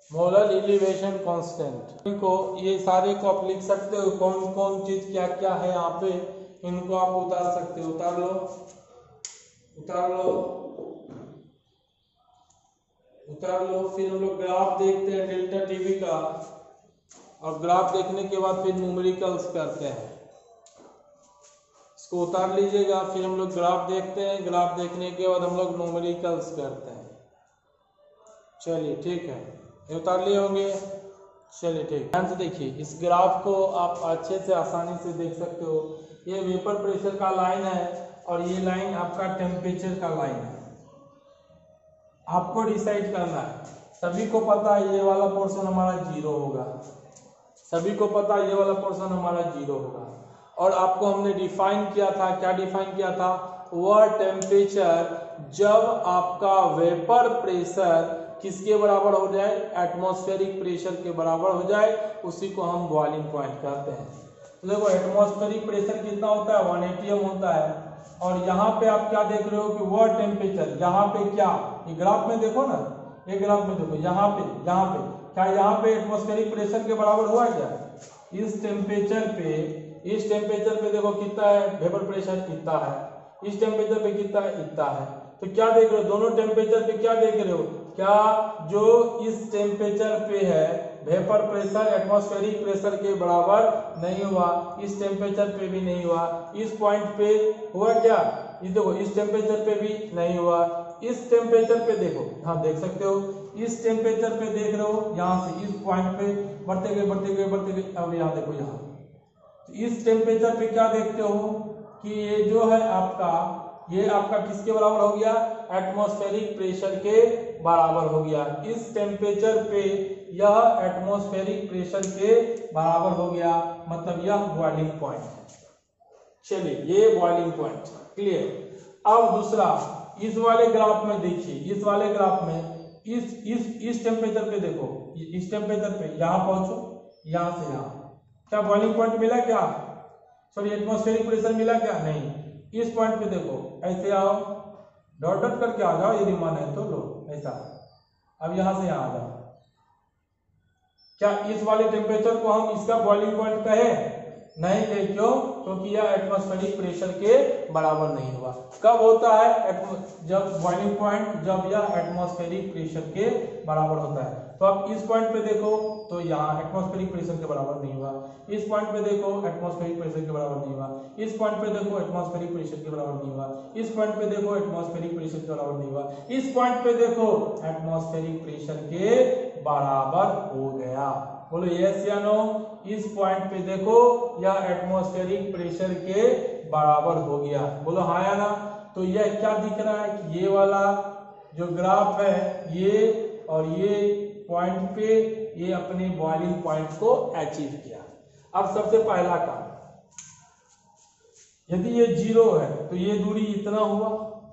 molar elevation constant. इनको ये सारे को आप लिख सकते हो, कौन कौन चीज क्या क्या है यहाँ पे, इनको आप उतार सकते हो। उतार लो उतार लो उतार लो। फिर हम लोग ग्राफ देखते हैं डेल्टा टीवी का, और ग्राफ देखने के बाद फिर न्यूमेरिकल्स करते हैं। इसको उतार लीजिएगा, फिर हम लोग ग्राफ देखते हैं, ग्राफ देखने के बाद हम लोग न्यूमेरिकल्स करते हैं। चलिए ठीक है, ये उतार लिए होंगे। चलिए ठीक, ध्यान से देखिए, इस ग्राफ को आप अच्छे से आसानी से देख सकते हो। ये वेपर प्रेशर का लाइन है और ये लाइन आपका टेम्परेचर का लाइन है। आपको डिसाइड करना है, सभी को पता है ये वाला पोर्शन हमारा जीरो होगा, सभी को पता है ये वाला पोर्शन हमारा जीरो होगा। और आपको हमने डिफाइन किया था, क्या डिफाइन किया था, वह टेम्परेचर जब आपका वेपर प्रेशर किसके बराबर हो जाए, एटमॉस्फेरिक प्रेशर के बराबर हो जाए, उसी को हम बॉइलिंग पॉइंट कहते हैं। तो देखो एटमॉस्फेरिक प्रेशर कितना होता है, वन एटी होता है। और यहाँ पे आप क्या देख रहे हो कि वह टेम्परेचर, यहाँ पे क्या, ये ग्राफ में देखो ना, ये ग्राफ में देखो, यहाँ पे यहाँ पे क्या, यहाँ पे एटमॉस्फेरिक प्रेशर के बराबर हुआ क्या, इस टेम्परेचर पे, इस टेम्परेचर पे देखो कितना है वेपर प्रेशर, इतना है, इस टेम्परेचर पे कितना है, इतना है। तो क्या देख रहे हो, दोनों टेम्परेचर पे क्या देख रहे हो, क्या जो इस टेम्परेचर पे है वेपर प्रेशर एटमॉस्फेरिक प्रेशर के बराबर नहीं हुआ, इस टेम्परेचर पे भी नहीं हुआ, इस पॉइंट पे हुआ क्या, ये देखो इस टेम्परेचर पे भी नहीं हुआ, इस टेम्परेचर पे देखो, हाँ देख सकते हो, इस टेम्परेचर पे देख रहे हो, यहाँ से इस पॉइंट पे बढ़ते गए बढ़ते गए बढ़ते गए, अब यहाँ देखो, यहाँ तो इस टेम्परेचर पे क्या देखते हो कि ये जो है आपका, ये आपका किसके बराबर हो गया, एटमॉस्फेरिक प्रेशर के बराबर हो गया। इस टेम्परेचर पे यह एटमॉस्फेरिक प्रेशर के बराबर हो गया, मतलब यह बॉइलिंग पॉइंट है। चलिए ये बॉइलिंग पॉइंट क्लियर। अब दूसरा, इस वाले ग्राफ में देखिए, इस वाले ग्राफ में इस इस इस टेम्परेचर पे देखो, इस टेम्परेचर पे यहाँ पहुंचो, यहाँ से यहाँ क्या बॉइलिंग पॉइंट मिला क्या, सॉरी एटमॉस्फेरिक प्रेशर मिला क्या, नहीं। इस पॉइंट पे देखो, ऐसे आओ, डॉट डॉट करके आ जाओ, यदि मन है तो लो ऐसा। अब यहां से यहां आ जाओ, क्या इस वाले टेम्परेचर को हम इसका बॉइलिंग पॉइंट कहे, नहीं कहे, क्यों, क्योंकि यह एटमॉस्फेरिक प्रेशर के बराबर नहीं हुआ। कब होता है, जब बॉइलिंग पॉइंट, जब यह एटमॉस्फेरिक प्रेशर के बराबर होता है। तो अब इस पॉइंट पे देखो, तो यहाँ एटमॉस्फेरिक प्रेशर के बराबर नहीं हुआ, इस पॉइंट पे देखो एटमॉस्फेरिक प्रेशर के बराबर नहीं हुआ, इस पॉइंट पे देखो एटमॉस्फेरिक प्रेशर के बराबर नहीं हुआ, इस पॉइंट पे देखो एटमॉस्फेरिक प्रेशर के बराबर नहीं हुआ, इस पॉइंट पे देखो एटमॉस्फेरिक प्रेशर के बराबर हो गया। बोलो यस या नो। इस पॉइंट पे देखो यह एटमॉस्फेरिक प्रेशर के बराबर हो गया, बोलो हाँ या ना। तो यह क्या दिख रहा है कि ये वाला जो ग्राफ है, ये और ये पॉइंट पे ये अपने बॉइलिंग पॉइंट को अचीव किया। अब सबसे पहला काम, यदि ये जीरो है तो ये दूरी इतना हुआ,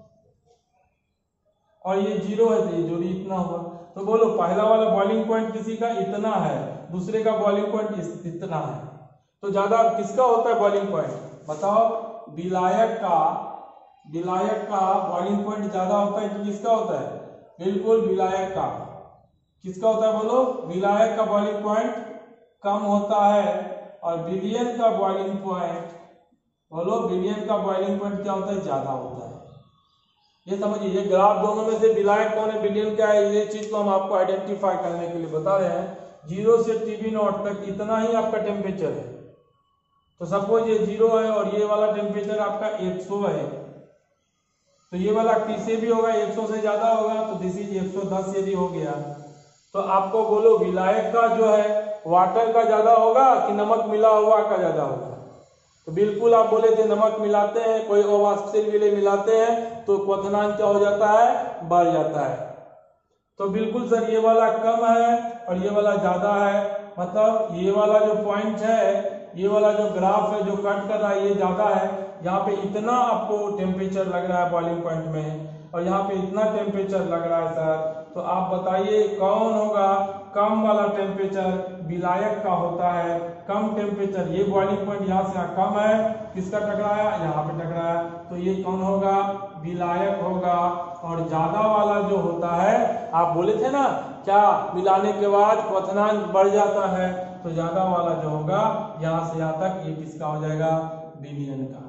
और ये जीरो है तो ये दूरी इतना हुआ। तो बोलो पहला वाला बॉइलिंग पॉइंट किसी का इतना है, दूसरे का बॉइलिंग पॉइंट इतना है, तो ज्यादा किसका होता है बॉइलिंग पॉइंट, बताओ। विलायक का विलायक का बॉइलिंग पॉइंट ज्यादा होता है कि किसका होता है, बिल्कुल विलायक का। किसका होता है बोलो, विलायक का बॉइलिंग पॉइंट कम होता है, और विलियन का बॉइलिंग पॉइंट, बोलो विलियन का बॉइलिंग पॉइंट क्या होता है, ज्यादा होता है। ये समझिए, ये ग्राफ दोनों में से विलायक कौन है, विलियन क्या है, ये चीज को हम आपको आइडेंटिफाई करने के लिए बता रहे हैं। जीरो से टीबी नॉट तक इतना ही आपका टेम्परेचर है, तो सपोज ये जीरो है और ये वाला टेम्परेचर आपका एक सौ है, तो ये वाला टी से भी होगा, एक सौ से ज्यादा होगा, तो दिस इज एक सौ दस यदि हो गया, तो आपको बोलो विलायक का जो है वाटर का ज्यादा होगा कि नमक मिला हुआ का ज्यादा होगा। तो बिल्कुल आप बोले थे नमक मिलाते हैं, कोई अवाष्पशील विलय मिलाते हैं तो क्वथनांक क्या हो जाता है, बढ़ जाता है। तो बिल्कुल सर ये वाला कम है और ये वाला ज्यादा है, मतलब ये वाला जो पॉइंट है, ये वाला जो ग्राफ है जो कट कर रहा है, ये ज्यादा है। यहाँ पे इतना आपको टेम्परेचर लग रहा है बॉइलिंग पॉइंट में, और यहाँ पे इतना टेम्परेचर लग रहा है सर, तो आप बताइए कौन होगा, कम वाला टेम्परेचर विलायक का होता है। कम टेम्परेचर, ये बॉइलिंग पॉइंट यहाँ से कम है, किसका टकराया, यहाँ पे टकराया, तो ये कौन होगा, विलायक होगा। और ज्यादा वाला जो होता है, आप बोले थे ना क्या मिलाने के बाद क्वथनांक बढ़ जाता है तो ज्यादा वाला जो होगा यहाँ से यहाँ तक ये किसका हो जाएगा, बिलियन का।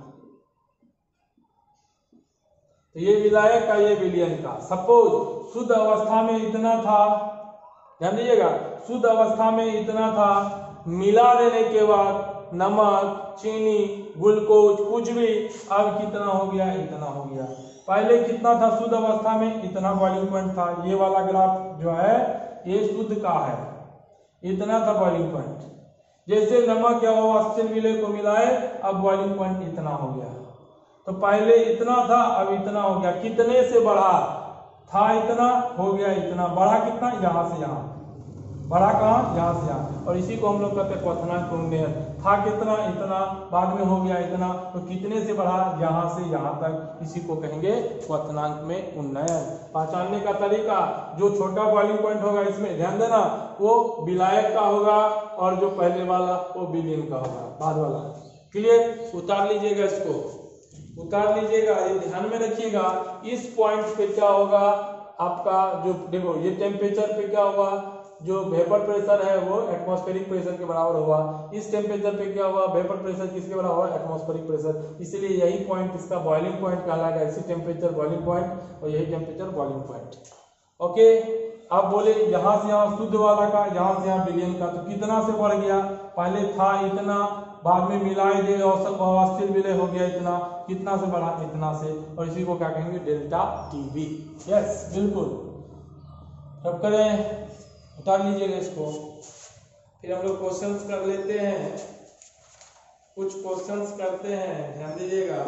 तो ये विलायक का, ये बिलियन का। सपोज शुद्ध अवस्था में इतना था, ध्यान दीजिएगा, शुद्ध अवस्था में इतना था, मिला देने के बाद नमक, चीनी, ग्लूकोज कुछ भी, अब कितना हो गया, इतना हो गया। पहले कितना था शुद्ध अवस्था में, इतना बॉइलिंग पॉइंट था। ये वाला ग्राफ जो है ये शुद्ध का है, इतना था बॉइलिंग पॉइंट। जैसे नमक या अवास्थ्य विलय को मिलाए अब बॉइलिंग पॉइंट इतना हो गया। तो पहले इतना था अब इतना हो गया, कितने से बढ़ा, था इतना हो गया इतना, बढ़ा कितना, यहाँ से यहाँ, बढ़ा कहाँ, यहाँ से यहाँ। और इसी को हम लोग कहते हैं क्वथनांक उन्नयन। था कितना, इतना, बाद में हो गया इतना, तो कितने से बढ़ा, यहाँ से यहाँ तक, इसी को कहेंगे क्वथनांक में उन्नयन। पहचानने का तरीका, जो छोटा बॉइलिंग पॉइंट होगा इसमें ध्यान देना वो विलायक का होगा और जो पहले वाला वो बिलियन का होगा, बाद वाला। क्लियर, उतार लीजिएगा, इसको उतार लीजिएगा, ये ध्यान में रखिएगा। इस पॉइंट पे क्या होगा आपका, जो देखो ये टेम्परेचर पे क्या होगा, जो वेपर प्रेशर है वो एटमॉस्फेरिक प्रेशर के बराबर होगा। इस टेम्परेचर पे क्या होगा, वेपर प्रेशर किसके बराबर होगा, एटमॉस्फेरिक प्रेशर। इसलिए यही पॉइंट इसका बॉइलिंग पॉइंट कहलाएगा। इसी टेम्परेचर बॉइलिंग पॉइंट और यही टेम्परेचर बॉइलिंग पॉइंट। ओके, अब बोले यहाँ से यहाँ शुद्ध वाला का, यहाँ से यहाँ बिलियन का, तो कितना से बढ़ गया, पहले था इतना, बाद में मिलाए दे औसत अवस्थित विलय हो गया इतना, कितना से बढ़ा, इतना से। और इसी को क्या कहेंगे, डेल्टा टीवी। यस बिल्कुल, तब करें, उतार लीजिएगा इसको। फिर हम लोग क्वेश्चंस कर लेते हैं, कुछ क्वेश्चंस करते हैं, ध्यान दीजिएगा।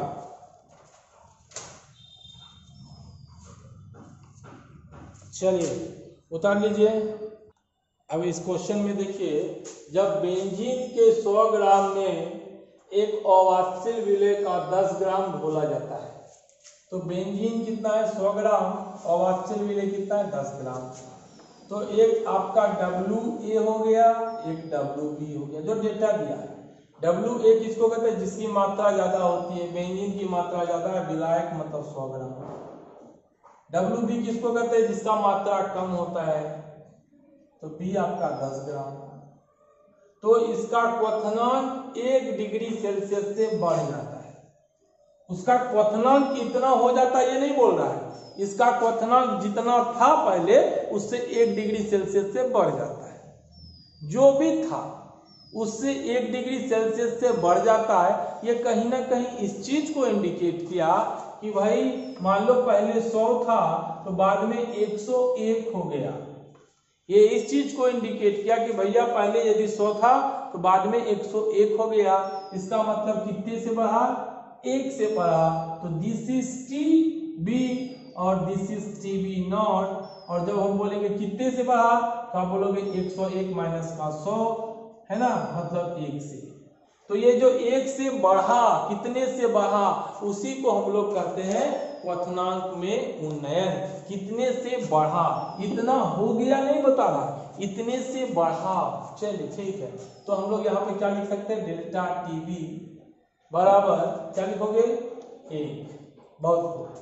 चलिए उतार लीजिए। अब इस क्वेश्चन में देखिए, जब बेंजीन के सौ ग्राम में एक अवास्तविक विलय का दस ग्राम घोला जाता है, तो बेंजीन कितना है, सौ ग्राम, अवास्तविक विलय कितना है, दस ग्राम। तो एक आपका डब्ल्यू ए हो गया, एक डब्ल्यू बी हो गया, जो डेटा दिया है। डब्ल्यू ए किसको कहते हैं, जिसकी मात्रा ज्यादा होती है, बेंजीन की मात्रा ज्यादा है, विलायक मतलब सौ ग्राम। डब्ल्यू बी किसको कहते हैं, जिसका मात्रा कम होता है, तो बी आपका दस ग्राम। तो इसका क्वथनांक एक डिग्री सेल्सियस से बढ़ जाता है। उसका क्वथनांक कितना हो जाता है ये नहीं बोल रहा है, इसका क्वथनांक जितना था पहले उससे एक डिग्री सेल्सियस से बढ़ जाता है। जो भी था उससे एक डिग्री सेल्सियस से बढ़ जाता है। ये कहीं ना कहीं इस चीज को इंडिकेट किया कि भाई मान लो पहले सौ था तो बाद में एक सौ एक हो गया। ये इस चीज को इंडिकेट किया कि भैया पहले यदि सौ था तो बाद में एक सौ एक हो गया। इसका मतलब कितने से बढ़ा, एक से बढ़ा। तो दिस इज टी बी और this is T B naught. और जब हम बोलेंगे कितने से बढ़ा तो आप बोलोगे एक सौ एक माइनस का सौ, है ना, मतलब एक से। तो ये जो एक से बढ़ा, कितने से बढ़ा, उसी को हम लोग कहते हैं क्वथनांक में उन्नयन। कितने से बढ़ा, इतना हो गया नहीं बता रहा, इतने से बढ़ा। चलिए ठीक है, तो हम लोग यहाँ पे क्या लिख सकते हैं, डेल्टा टीबी बराबर क्या लिखोगे, एक। बहुत खूब।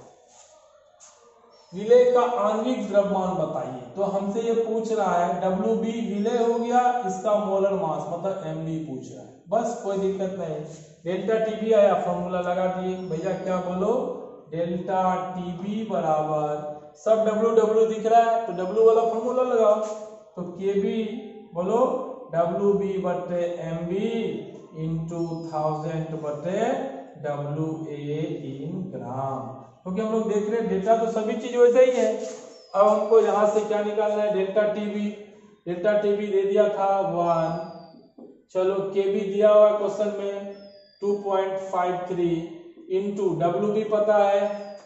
विलय का आणविक द्रव्यमान बताइए। तो हमसे ये पूछ रहा है डब्ल्यू बी विलय हो गया, इसका मोलर मास मतलब एम बी पूछ रहा है, बस कोई दिक्कत नहीं। डेल्टा टीबी आया, फॉर्मूला लगा दिए भैया, क्या बोलो, डेल्टा टीबी बराबर, सब डब्ल्यू डब्ल्यू दिख रहा है तो डब्ल्यू वाला फॉर्मूला लगाओ। तो के बी बोलो डब्ल्यू बी बटे एम बी इंटू थाउजेंड बटे डब्ल्यू ए इन ग्राम। क्योंकि हम लोग देख रहे हैं डेटा तो सभी चीज वैसे ही है। अब हमको यहाँ से क्या निकालना है, डेल्टा टीबी। डेल्टा टीबी दे दिया था वन, चलो के बी दिया हुआ क्वेश्चन में two point five three into W B पता है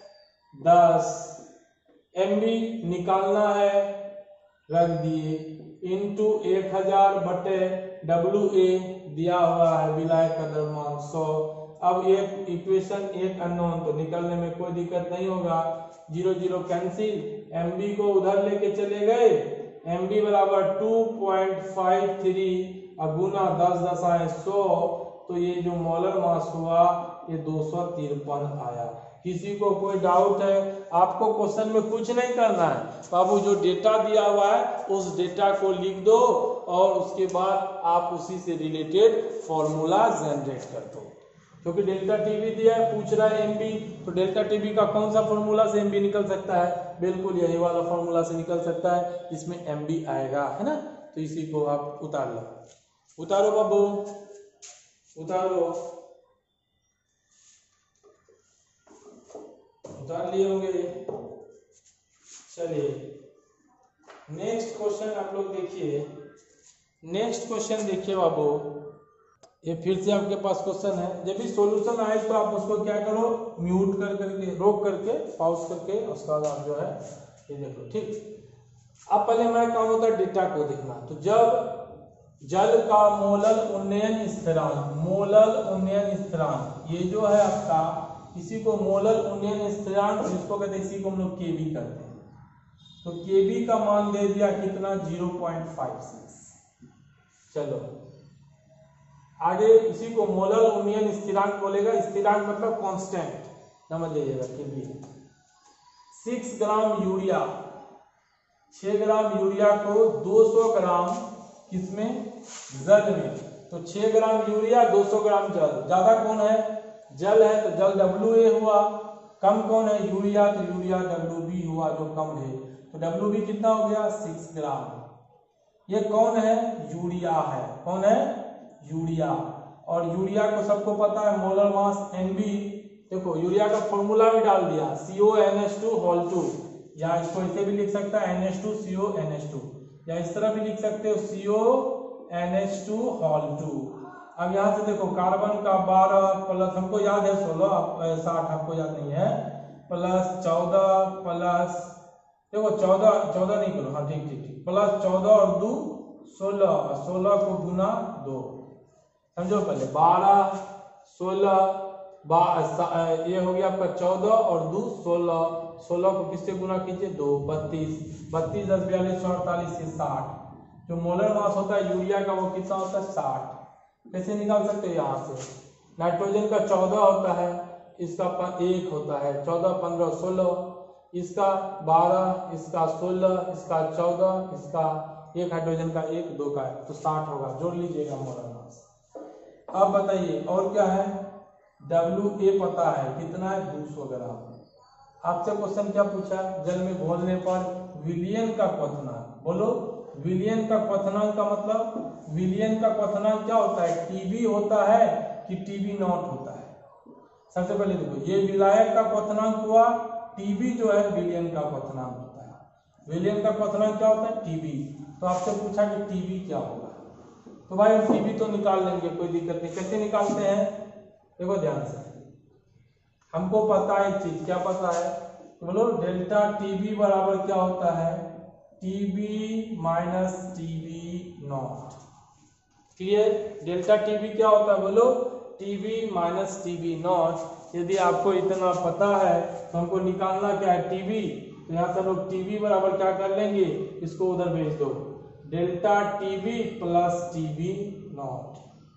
दस, एम बी निकालना है रख दिए, इंटू एक हजार बटे डब्ल्यू ए दिया हुआ है विलायक का द्रव्यमान सौ। अब एक इक्वेशन एक अननोन, तो निकलने में कोई दिक्कत नहीं होगा, zero zero cancel, M B को उधर लेके चले गए, एम बी बराबर टू पॉइंट फाइव थ्री गुना दस दस आए सौ, तो ये जो मोलर मास हुआ ये दो सौ तिरपन आया। किसी को कोई डाउट है, आपको क्वेश्चन में कुछ नहीं करना है बाबू, जो डेटा दिया हुआ है उस डेटा को लिख दो और उसके बाद आप उसी से रिलेटेड फॉर्मूला जनरेट कर दो। क्योंकि डेल्टा टीवी दिया है, पूछ रहा है एमबी, तो डेल्टा टीवी का कौन सा फॉर्मूला से एमबी निकल सकता है? बिल्कुल यही वाला फॉर्मूला से निकल सकता है, इसमें एमबी आएगा, है ना। तो इसी को आप उतार लो, उतारो बाबू, उतारो, उतार लिए होंगे। चलिए नेक्स्ट क्वेश्चन आप लोग देखिए, नेक्स्ट क्वेश्चन देखिए बाबू, ये फिर से आपके पास क्वेश्चन है। जब भी सॉल्यूशन आए तो आप उसको क्या करो, म्यूट कर करके, रोक करके, पॉज करके, उसके बाद आप जो है ये देखो, ठीक। अब पहले हमारा काम होता है डेटा को देखना। तो जब जल का मोलल उन्नयन स्थिरांक, मोलल उन्नयन स्थिरांक, ये जो है आपका, इसी को मोलल उन्नयन स्थिरांक जिसको कहते हैं, इसी को हम लोग केबी करते हैं। तो केबी का मान दे दिया कितना, ज़ीरो पॉइंट फाइव सिक्स। चलो आगे, इसी को मोलल उन्नयन स्थिरांक बोलेगा। स्थिरांक मतलब कांस्टेंट, समझ लीजिएगा। केबी सिक्स ग्राम यूरिया, छह ग्राम यूरिया को दो सौ ग्राम किसमें, जल में। तो छह ग्राम यूरिया, दो सौ ग्राम जल, ज्यादा कौन है, जल है, तो जल डब्ल्यू ए हुआ, कम कौन है, यूरिया, तो यूरिया डब्ल्यू बी हुआ, जो कम है। तो डब्ल्यू बी कितना हो गया, सिक्स ग्राम। ये कौन है, यूरिया है, कौन है, यूरिया। और यूरिया को सबको पता है मोलर मास एन बी। देखो यूरिया का फॉर्मूला भी डाल दिया, C O N H two whole two, या इसको ऐसे भी लिख सकता है N H two C O N H two, या इस तरह भी लिख सकते हो C O N H two whole two. अब यहाँ से देखो कार्बन का बारह प्लस, हमको याद है सोलह, साठ आपको याद नहीं है, प्लस चौदह प्लस, देखो चौदह चौदह नहीं करो, हाँ ठीक ठीक ठीक, प्लस चौदह और दो सोलह, सोलह को गुना दो, समझो पहले, बारह सोलह, ये हो गया आपका चौदह और दो सोलह, सोलह को किससे गुना कीजिए, दो, बत्तीस, बत्तीस दस बयालीस अड़तालीस से साठ। जो मोलर मास होता है यूरिया का वो कितना होता है, साठ। कैसे निकाल सकते हैं, यहाँ से नाइट्रोजन का चौदह होता है, इसका एक होता है, चौदह पंद्रह सोलह, इसका बारह, इसका सोलह, इसका चौदह, इसका एक हाइड्रोजन का एक, दो का है, तो साठ होगा, जोड़ लीजिएगा मोलर मास। अब बताइए और क्या है, डब्ल्यू ए पता है कितना है, दो सौ ग्राम। आपसे क्वेश्चन क्या पूछा, जल में घोलने पर विलियन का क्वथनांक, बोलो विलियन का क्वथनांक का मतलब, विलियन का क्वथनांक क्या होता है, टीबी होता है कि टीबी नॉट होता है। सबसे पहले देखो, ये विलायक का क्वथनांक हुआ, टीबी जो है विलियन का क्वथनांक होता है। विलियन का क्वथनांक क्या होता है, टीबी। तो आपसे पूछा कि टीबी क्या होगा, तो भाई हम टीबी तो निकाल लेंगे, कोई दिक्कत नहीं। कैसे निकालते हैं, देखो ध्यान से, हमको पता है एक चीज, क्या पता है, तो बोलो डेल्टा टीबी बराबर क्या होता है, TB minus TB naught. Clear, delta TB क्या होता है, बोलो टीबी माइनस टीबी नॉट। यदि आपको इतना पता है तो हमको निकालना क्या है, टीबी। तो यहाँ से लोग टीबी बराबर क्या कर लेंगे, इसको उधर भेज दो, delta TB plus TB naught.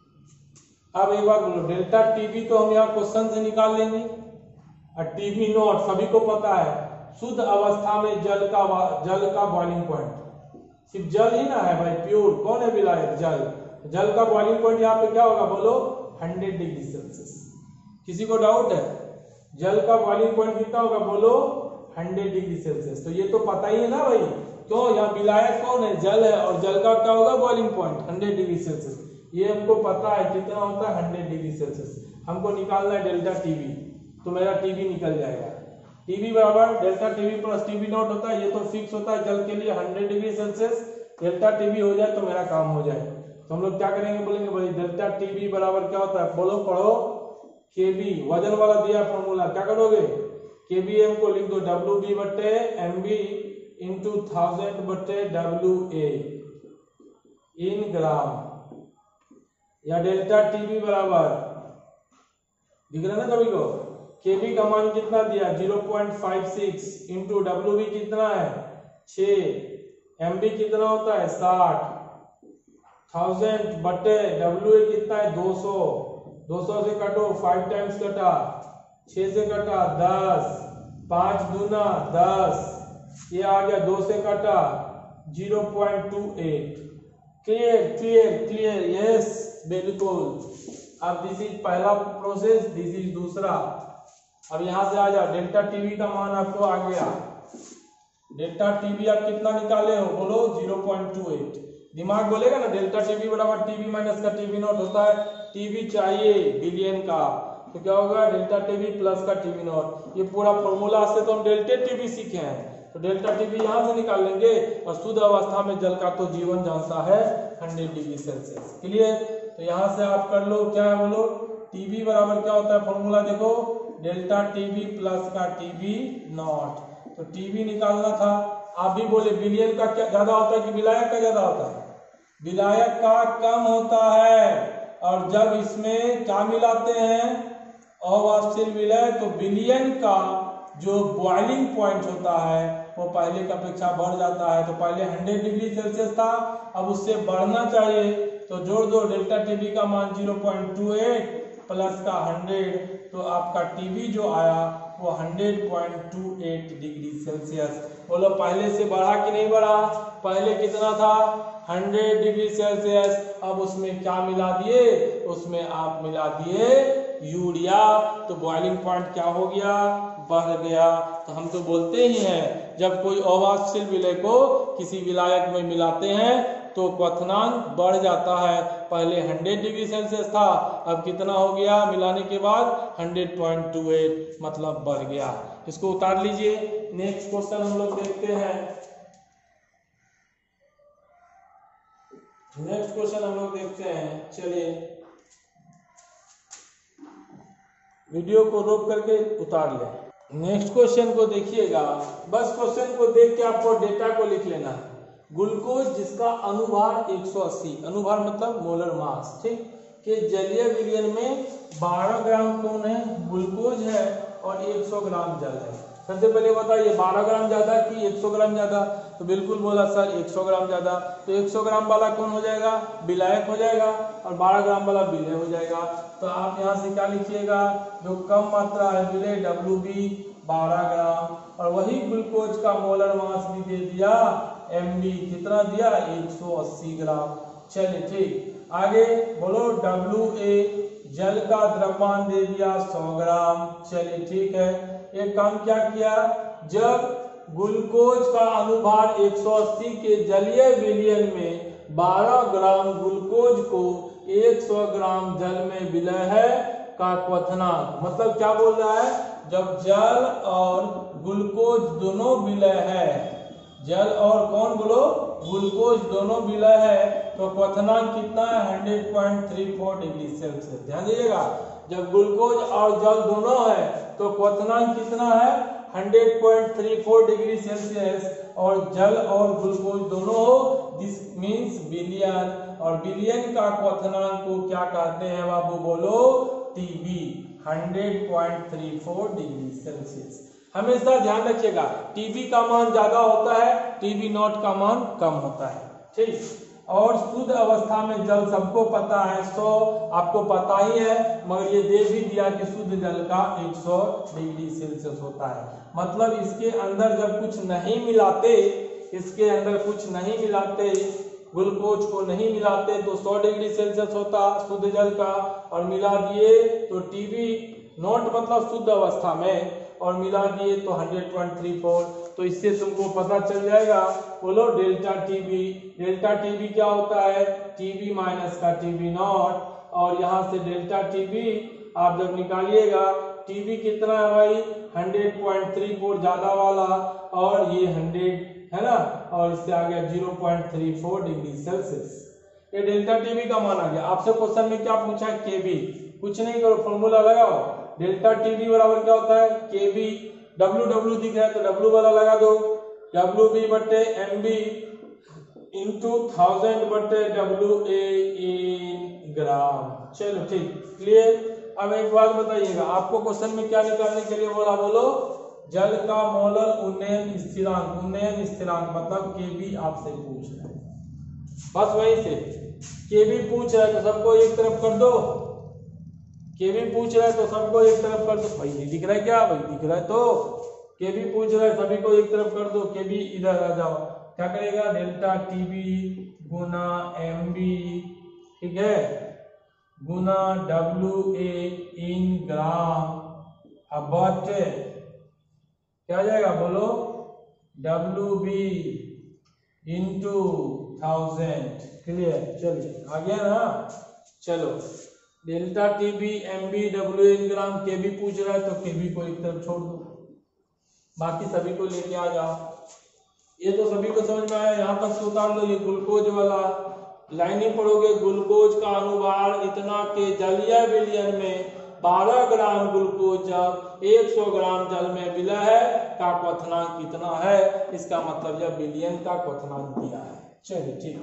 अब एक बात बोलो, डेल्टा टीबी तो हम यहाँ क्वेश्चन से निकाल लेंगे, और टीबी नॉट सभी को पता है, शुद्ध अवस्था में जल का जल का बॉइलिंग पॉइंट सिर्फ जल ही ना है भाई, प्योर कौन है विलायक, जल। जल का बॉइलिंग पॉइंट यहाँ पे क्या होगा, बोलो हंड्रेड डिग्री सेल्सियस। किसी को डाउट है, जल का बॉइलिंग पॉइंट कितना होगा, बोलो हंड्रेड डिग्री सेल्सियस। तो ये तो पता ही है ना भाई, क्यों, यहाँ विलायक कौन है, जल है, और जल का क्या होगा boiling point hundred degree Celsius. ये हमको पता है कितना होता है, हंड्रेड डिग्री सेल्सियस। हमको निकालना है डेल्टा टीबी, तो मेरा टीबी निकल जाएगा, टीबी बराबर delta TB plus TB naught होता है, ये तो फिक्स होता है जल के लिए hundred degree Celsius. Delta TB हो जाए तो मेरा काम हो जाए। तो हम लोग क्या करेंगे, बोलेंगे भाई डेल्टा टीबी बराबर क्या होता है, बोलो पढ़ो, केबी, वजन वाला दिया फॉर्मूला, क्या करोगे, केबी एम को लिख दो डब्ल्यू बी बटे एम बी इंटू थाउजेंड बटे डब्ल्यू ए इन ग्राम, या डेल्टा टीबी बराबर, दिख रहा ना सभी को, केबी का मान कितना दिया zero point five six into W B कितना है छह, एम बी कितना होता है साठ, थाउजेंड बटे डब्ल्यू ए कितना है दो सौ, दो सौ से कटो फाइव टाइम्स कटा छह से कटा दस, पांच दूना दस, ये आ गया दो से कटा zero point two eight. Clear clear clear, yes बिल्कुल। अब दिस इज पहला प्रोसेस, दिस इज दूसरा। अब यहां से आ जाओ, डेल्टा टीवी का मान आपको आ गया। डेल्टा टीवी आप कितना निकाले हो, बोलो जीरो पॉइंट टू एट। दिमाग बोलेगा ना डेल्टा टीवी बराबर टीवी माइनस का टीवी नॉट होता है। टीवी चाहिए बिलियन का, तो क्या होगा डेल्टा टीवी प्लस का टीवी नॉट। ये पूरा फॉर्मूला से तो हम डेल्टा टीवी सीखे हैं, तो डेल्टा टीवी यहाँ से निकाल लेंगे। और शुद्ध अवस्था में जल का तो जीवन जानता है हंड्रेड डिग्री सेल्सियस। क्लियर, तो यहाँ से आप कर लो, क्या है बोलो, टीवी बराबर क्या होता है फॉर्मूला देखो, डेल्टा टीवी प्लस का टीवी नॉट। तो टीवी निकालना था, आप भी बोले बिलियन का क्या ज्यादा होता है कि विलायक का ज्यादा होता है? विलायक का कम होता है। और जब इसमें क्या मिलाते हैं, अवाष्पशील विलय, तो बिलियन का जो बॉइलिंग पॉइंट होता है वो पहले की अपेक्षा बढ़ जाता है। तो पहले हंड्रेड डिग्री सेल्सियस था, अब उससे बढ़ना चाहिए, तो जोड़ दो डेल्टा टीवी का मान zero point two eight plus का हंड्रेड, तो आपका टीवी जो आया वो hundred point two eight degree Celsius. बोलो पहले से बढ़ा कि नहीं बढ़ा? पहले कितना था, हंड्रेड डिग्री सेल्सियस, अब उसमें क्या मिला दिए, उसमें आप मिला दिए यूरिया, तो बॉइलिंग पॉइंट क्या हो गया, बढ़ गया। तो हम तो बोलते ही हैं जब कोई अवाष्पशील विलय को किसी विलायक में मिलाते हैं तो क्वथनांक बढ़ जाता है। पहले हंड्रेड डिग्री सेल्सियस था, अब कितना हो गया मिलाने के बाद हंड्रेड पॉइंट टू एट, मतलब बढ़ गया। इसको उतार लीजिए। नेक्स्ट क्वेश्चन हम लोग देखते हैं। नेक्स्ट क्वेश्चन हम लोग देखते हैं, चलिए वीडियो को रोक करके उतार लें। नेक्स्ट क्वेश्चन को देखिएगा, बस क्वेश्चन को देख के आपको डेटा को लिख लेना है। ग्लूकोज जिसका अनुभार एक सौ अस्सी, अनुभार मतलब मोलर मास, ठीक, के जलीय विलयन में बारह ग्राम कौन है, ग्लूकोज है, और एक सौ ग्राम जल है। सबसे पहले बताइए बारह ग्राम ज्यादा कि एक सौ ग्राम ज्यादा? तो बिल्कुल बोला सर एक सौ ग्राम ज्यादा। तो एक सौ ग्राम वाला कौन हो जाएगा, विलायक हो जाएगा, और बारह ग्राम वाला विलय हो जाएगा। तो आप यहाँ से क्या लिखिएगा, जो कम मात्रा है विलय डब्ल्यू बी बारह ग्राम, और वही ग्लूकोज का मोलर मास भी दे दिया एम बी, कितना दिया, एक सौ अस्सी ग्राम। चलिए ठीक, आगे बोलो डब्ल्यू ए जल का द्रव्यमान दे दिया सौ ग्राम। चलिए ठीक है, एक काम क्या किया, जब ग्लूकोज का अनुभार एक सौ अस्सी के जलीय विलयन में बारह ग्राम ग्लूकोज को एक सौ ग्राम जल में विलय है का क्वथनांक, मतलब क्या बोल रहा है, जब जल और ग्लूकोज दोनों विलय है, जल और कौन बोलो, ग्लूकोज दोनों विलय है, तो क्वथनांक कितना है, hundred point three four degree Celsius. ध्यान दीजिएगा, जब ग्लूकोज और जल दोनों है तो क्वथनांक कितना है, hundred point three four degree Celsius, और जल और ग्लूकोज दोनों हो, दिस मींस बिलियन, और बिलियन का क्वथनांक को क्या कहते हैं बाबू, बोलो TB, hundred point three four degree Celsius. हमेशा ध्यान रखिएगा, टीबी का मान ज्यादा होता है, टीबी नॉट का मान कम होता है, ठीक। और शुद्ध अवस्था में जल सबको पता है, सौ आपको पता ही है, मगर ये दे भी दिया कि शुद्ध जल का एक सौ डिग्री सेल्सियस होता है। मतलब इसके अंदर जब कुछ नहीं मिलाते, इसके अंदर कुछ नहीं मिलाते, ग्लूकोज को नहीं मिलाते तो सौ डिग्री सेल्सियस होता शुद्ध जल का, और मिला दिए तो टीबी नॉट मतलब शुद्ध अवस्था में, और मिला दिए तो हंड्रेड पॉइंट थ्री फोर। तो इससे तुमको पता चल जाएगा, बोलो डेल्टा टीबी, डेल्टा टीबी क्या होता है, टीबी माइनस का टीबी नॉट, और यहाँ से डेल्टा टीबी आप जब निकालिएगा, टीबी कितना है भाई, हंड्रेड पॉइंट थ्री फोर ज्यादा वाला, और ये हंड्रेड है ना, और इससे आ गया zero point three four degree Celsius. ये डेल्टा टीबी का मान आ गया। आपसे क्वेश्चन में क्या पूछा है, केबी, कुछ नहीं करो, फॉर्मूला लगाओ, डेल्टा टीबी बराबर क्या होता है, केबी, डब्ल्यू डब्ल्यू दिख रहा है तो डब्ल्यू वाला लगा दो, डब्ल्यू बी बटे एम बी इंटू थाउजेंड बटे डब्ल्यू ए इन ग्राम। चलो ठीक, क्लियर। अब एक बात बताइएगा, आपको क्वेश्चन में क्या निकालने के लिए बोला, बोलो जल का मोलर उन्नयन स्थिरांक, उन्नयन स्थिरांक मतलब केबी आपसे पूछ रहा है, बस वहीं से केबी पूछ रहा है, तो सबको एक तरफ कर दो, के भी पूछ रहा है तो सबको एक तरफ कर दो। भाई नहीं दिख रहा है क्या? भाई दिख रहा है तो के भी पूछ रहा है, सभी को एक तरफ कर दो। के भी इधर आ जाओ, क्या करेगा? डेल्टा टी बी गुना एम बी, ठीक है, गुना W A in gram Abbott क्या आ जाएगा बोलो? W B into thousand. Clear? चलिए आ गया ना। चलो delta T B M B W in gram, K B पूछ रहा है तो के बी को एक तरफ छोड़ दो, बाकी सभी को लेके आ जाओ। ये तो सभी को समझ में आया, यहाँ तक से उतार लो। ये ग्लूकोज वाला लाइन ही पढ़ोगे। ग्लूकोज का अनुभार इतना के जलीय विलयन में बारह ग्राम ग्लूकोज जब सौ ग्राम जल में विलय है का क्वथनांक कितना है? इसका मतलब यह विलयन का क्वथनांक दिया है। चलिए ठीक,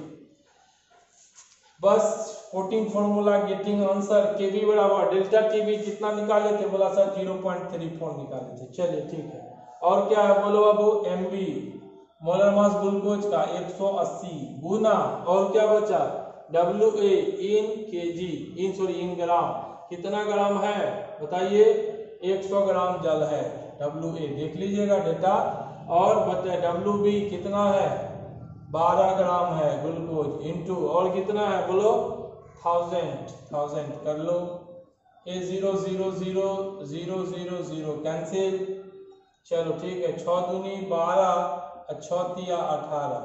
बस quoting formula getting answer. K B बराबर डेल्टा टी बी कितना निकाले थे? बोला sir zero point three four निकाले थे। चलिए ठीक है, और क्या है बोलो बाबू? M B molar mass glucose का एक सौ अस्सी गुना, और क्या बचा? W A in KG, in sorry in gram, कितना ग्राम है बताइए? सौ ग्राम जल है। डब्ल्यू ए देख लीजिएगा डेटा, और बचा डब्ल्यू बी कितना है? बारह ग्राम है ग्लूकोज, इंटू और कितना है बोलो? थाउजेंड, थाउजेंड कर लो। ए zero zero zero zero zero zero cancel. चलो ठीक है, छः दूनी बारह, छः तिया अठारह,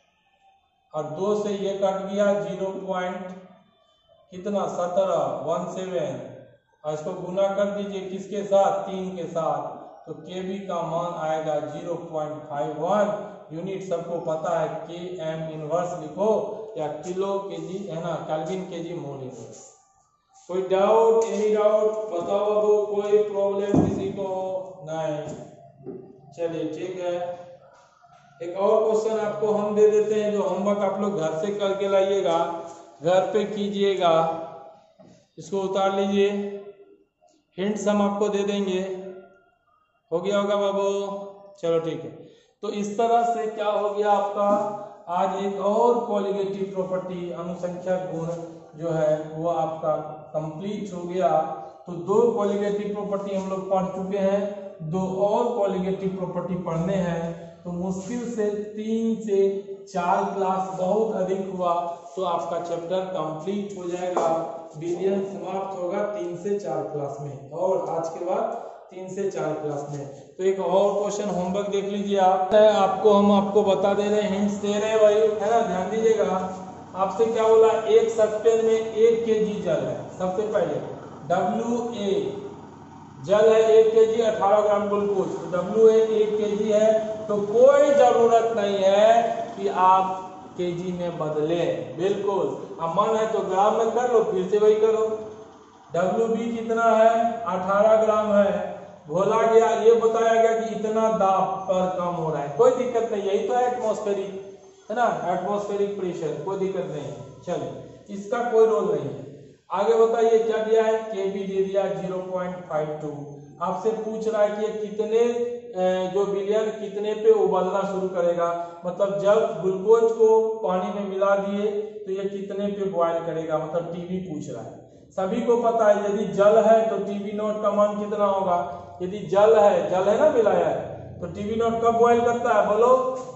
और दो से ये कट गया जीरो पॉइंट कितना? सत्रह, वन सेवन। और इसको गुना कर दीजिए किसके साथ? तीन के साथ, तो के बी का मान आएगा zero point five one. Unit सबको पता है, के एम इनवर्स लिखो या किलो केजी है ना, केल्विन केजी मोल इनवर्स। कोई डाउट? एनी डाउट बताओ बाबू, कोई प्रॉब्लम किसी को? नहीं। चलिए ठीक है, एक और क्वेश्चन आपको हम दे देते हैं, जो होमवर्क आप लोग घर से करके लाइएगा, घर पे कीजिएगा। इसको उतार लीजिए, हिंट्स हम आपको दे देंगे। हो गया होगा बाबू? चलो ठीक है, तो इस तरह से क्या हो गया आपका? आज एक और कोलिगेटिव प्रॉपर्टी अनुसंख्या गुण जो है वो आपका कंप्लीट हो गया। तो दो कोलिगेटिव प्रॉपर्टी हम लोग पढ़ चुके हैं, दो और कोलिगेटिव प्रॉपर्टी पढ़ने हैं, तो मुश्किल से तीन से चार क्लास बहुत अधिक हुआ तो आपका चैप्टर कंप्लीट हो जाएगा। विलयन समाप्त होगा तीन से चार क्लास में, और आज के बाद तीन से चार क्लास में। तो एक और क्वेश्चन होमवर्क देख लीजिए आप, आपको हम आपको बता दे रहे हैं, हिंट्स दे रहे हैं भाई, है ना, ध्यान दीजिएगा। आपसे क्या बोला? एक सस्पेन में एक केजी जल है। सबसे पहले डब्ल्यू ए जल है एक केजी, अठारह ग्राम ग्लूकोज, तो डब्ल्यू ए एक केजी है, तो कोई जरूरत नहीं है कि आप केजी में बदले, बिल्कुल। अब मन है तो ग्राम में कर लो, फिर से वही करो। डब्ल्यू बी कितना है? अठारह ग्राम है, घोला गया, ये बताया गया कि इतना दाब पर कम हो रहा है, कोई दिक्कत नहीं, यही तो है एटमॉस्फेरिक, है ना, एटमॉस्फेरिक प्रेशर, कोई दिक्कत नहीं। चलिए, इसका कोई रोल नहीं है। आगे बताइए क्या दिया है? के बी दे दिया जीरो पॉइंट फाइव टू। आपसे पूछ रहा है कि ये कितने जो विलयन कितने पे उबलना शुरू करेगा, मतलब जब ग्लूकोज को पानी में मिला दिए तो ये कितने पे बॉयल करेगा, मतलब टीबी पूछ रहा है। सभी को पता है यदि जल है तो टीबी नॉट का मान कितना होगा? यदि जल है, जल है ना मिलाया है, तो टीबी नॉट कब बॉयल करता है? बोलो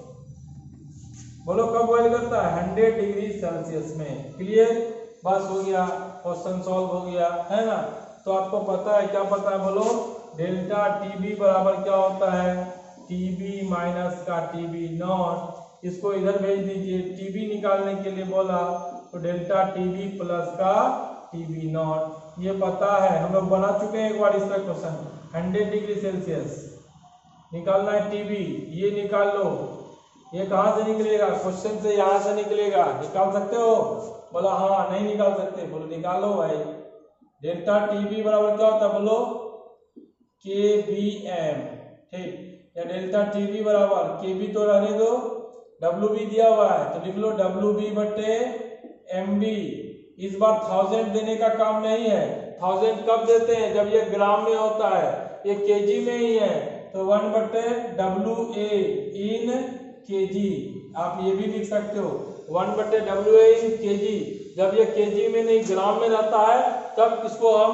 बोलो कब बॉयल करता है? हंड्रेड डिग्री सेल्सियस में। क्लियर? बस हो गया, क्वेश्चन सॉल्व हो गया, है ना। तो आपको पता है, क्या पता है बोलो? डेल्टा टीबी बराबर क्या होता है? टीबी माइनस का टीबी नॉट। इसको इधर भेज दीजिए, टीबी निकालने के लिए बोला तो डेल्टा टीबी प्लस का टीबी नॉट, ये पता है, हम लोग बना चुके हैं एक बार इसका क्वेश्चन। हंड्रेड डिग्री सेल्सियस निकालना है टीबी, ये निकाल लो। ये कहाँ से निकलेगा? क्वेश्चन से यहाँ से निकलेगा, निकाल सकते हो? बोला हाँ, नहीं निकाल सकते, बोलो निकालो भाई। डेल्टा टीबी बराबर क्या होता है बोलो? के बी एम, ठीक। या डेल्टा टीबी बराबर के बी तो रहने दो, डब्ल्यू बी दिया हुआ है तो लिख लो डब्ल्यू बी बटे एम बी। इस बार थाउजेंड देने का काम नहीं है, थाउजेंड कब देते हैं? जब ये ग्राम में होता है, ये केजी में ही है, तो वन बटे डब्ल्यू ए इन केजी, आप ये भी लिख सकते हो, वन बटे डब्ल्यू ए इन केजी। जब ये केजी में नहीं ग्राम में रहता है तब इसको हम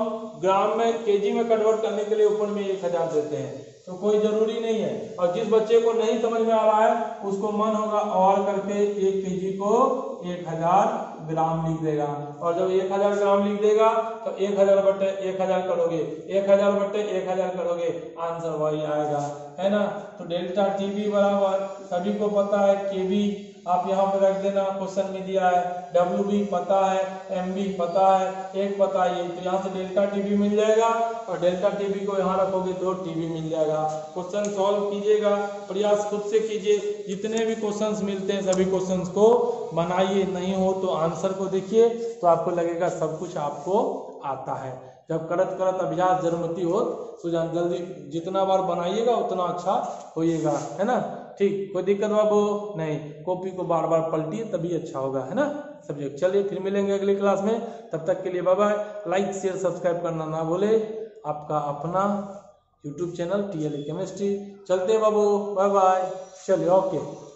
ग्राम में केजी में कन्वर्ट करने के लिए ऊपर में एक हजार देते हैं, तो कोई जरूरी नहीं है। और जिस बच्चे को नहीं समझ में आ रहा है उसको मन होगा और करके एक केजी को एक हजार ग्राम लिख देगा, और जब एक हजार ग्राम लिख देगा तो एक हजार बटे एक हजार करोगे, एक हजार बटे एक हजार करोगे, आंसर वही आएगा, है ना। तो डेल्टा टीबी बराबर सभी को पता है, केबी आप यहाँ पे रख देना, क्वेश्चन में दिया है, डब्ल्यू बी पता है, एम बी पता है, एक पता है, तो यहाँ से डेल्टा टीबी मिल जाएगा, और डेल्टा टीबी को यहाँ रखोगे तो टीबी मिल जाएगा। क्वेश्चन सॉल्व कीजिएगा, प्रयास खुद से कीजिए, जितने भी क्वेश्चंस मिलते हैं सभी क्वेश्चंस को बनाइए, नहीं हो तो आंसर को देखिए तो आपको लगेगा सब कुछ आपको आता है। जब करत करत अभ्यास जरमती हो सुजान, जल्दी जितना बार बनाइएगा उतना अच्छा होइएगा, है ना। ठीक, कोई दिक्कत बाबू नहीं, कॉपी को बार बार पलटिए तभी अच्छा होगा, है ना सब्जेक्ट। चलिए फिर मिलेंगे अगली क्लास में, तब तक के लिए bye bye. Like share subscribe करना ना भूले। आपका अपना YouTube channel T L E chemistry. चलते बाबू, बाय बाय। चलिए ओके।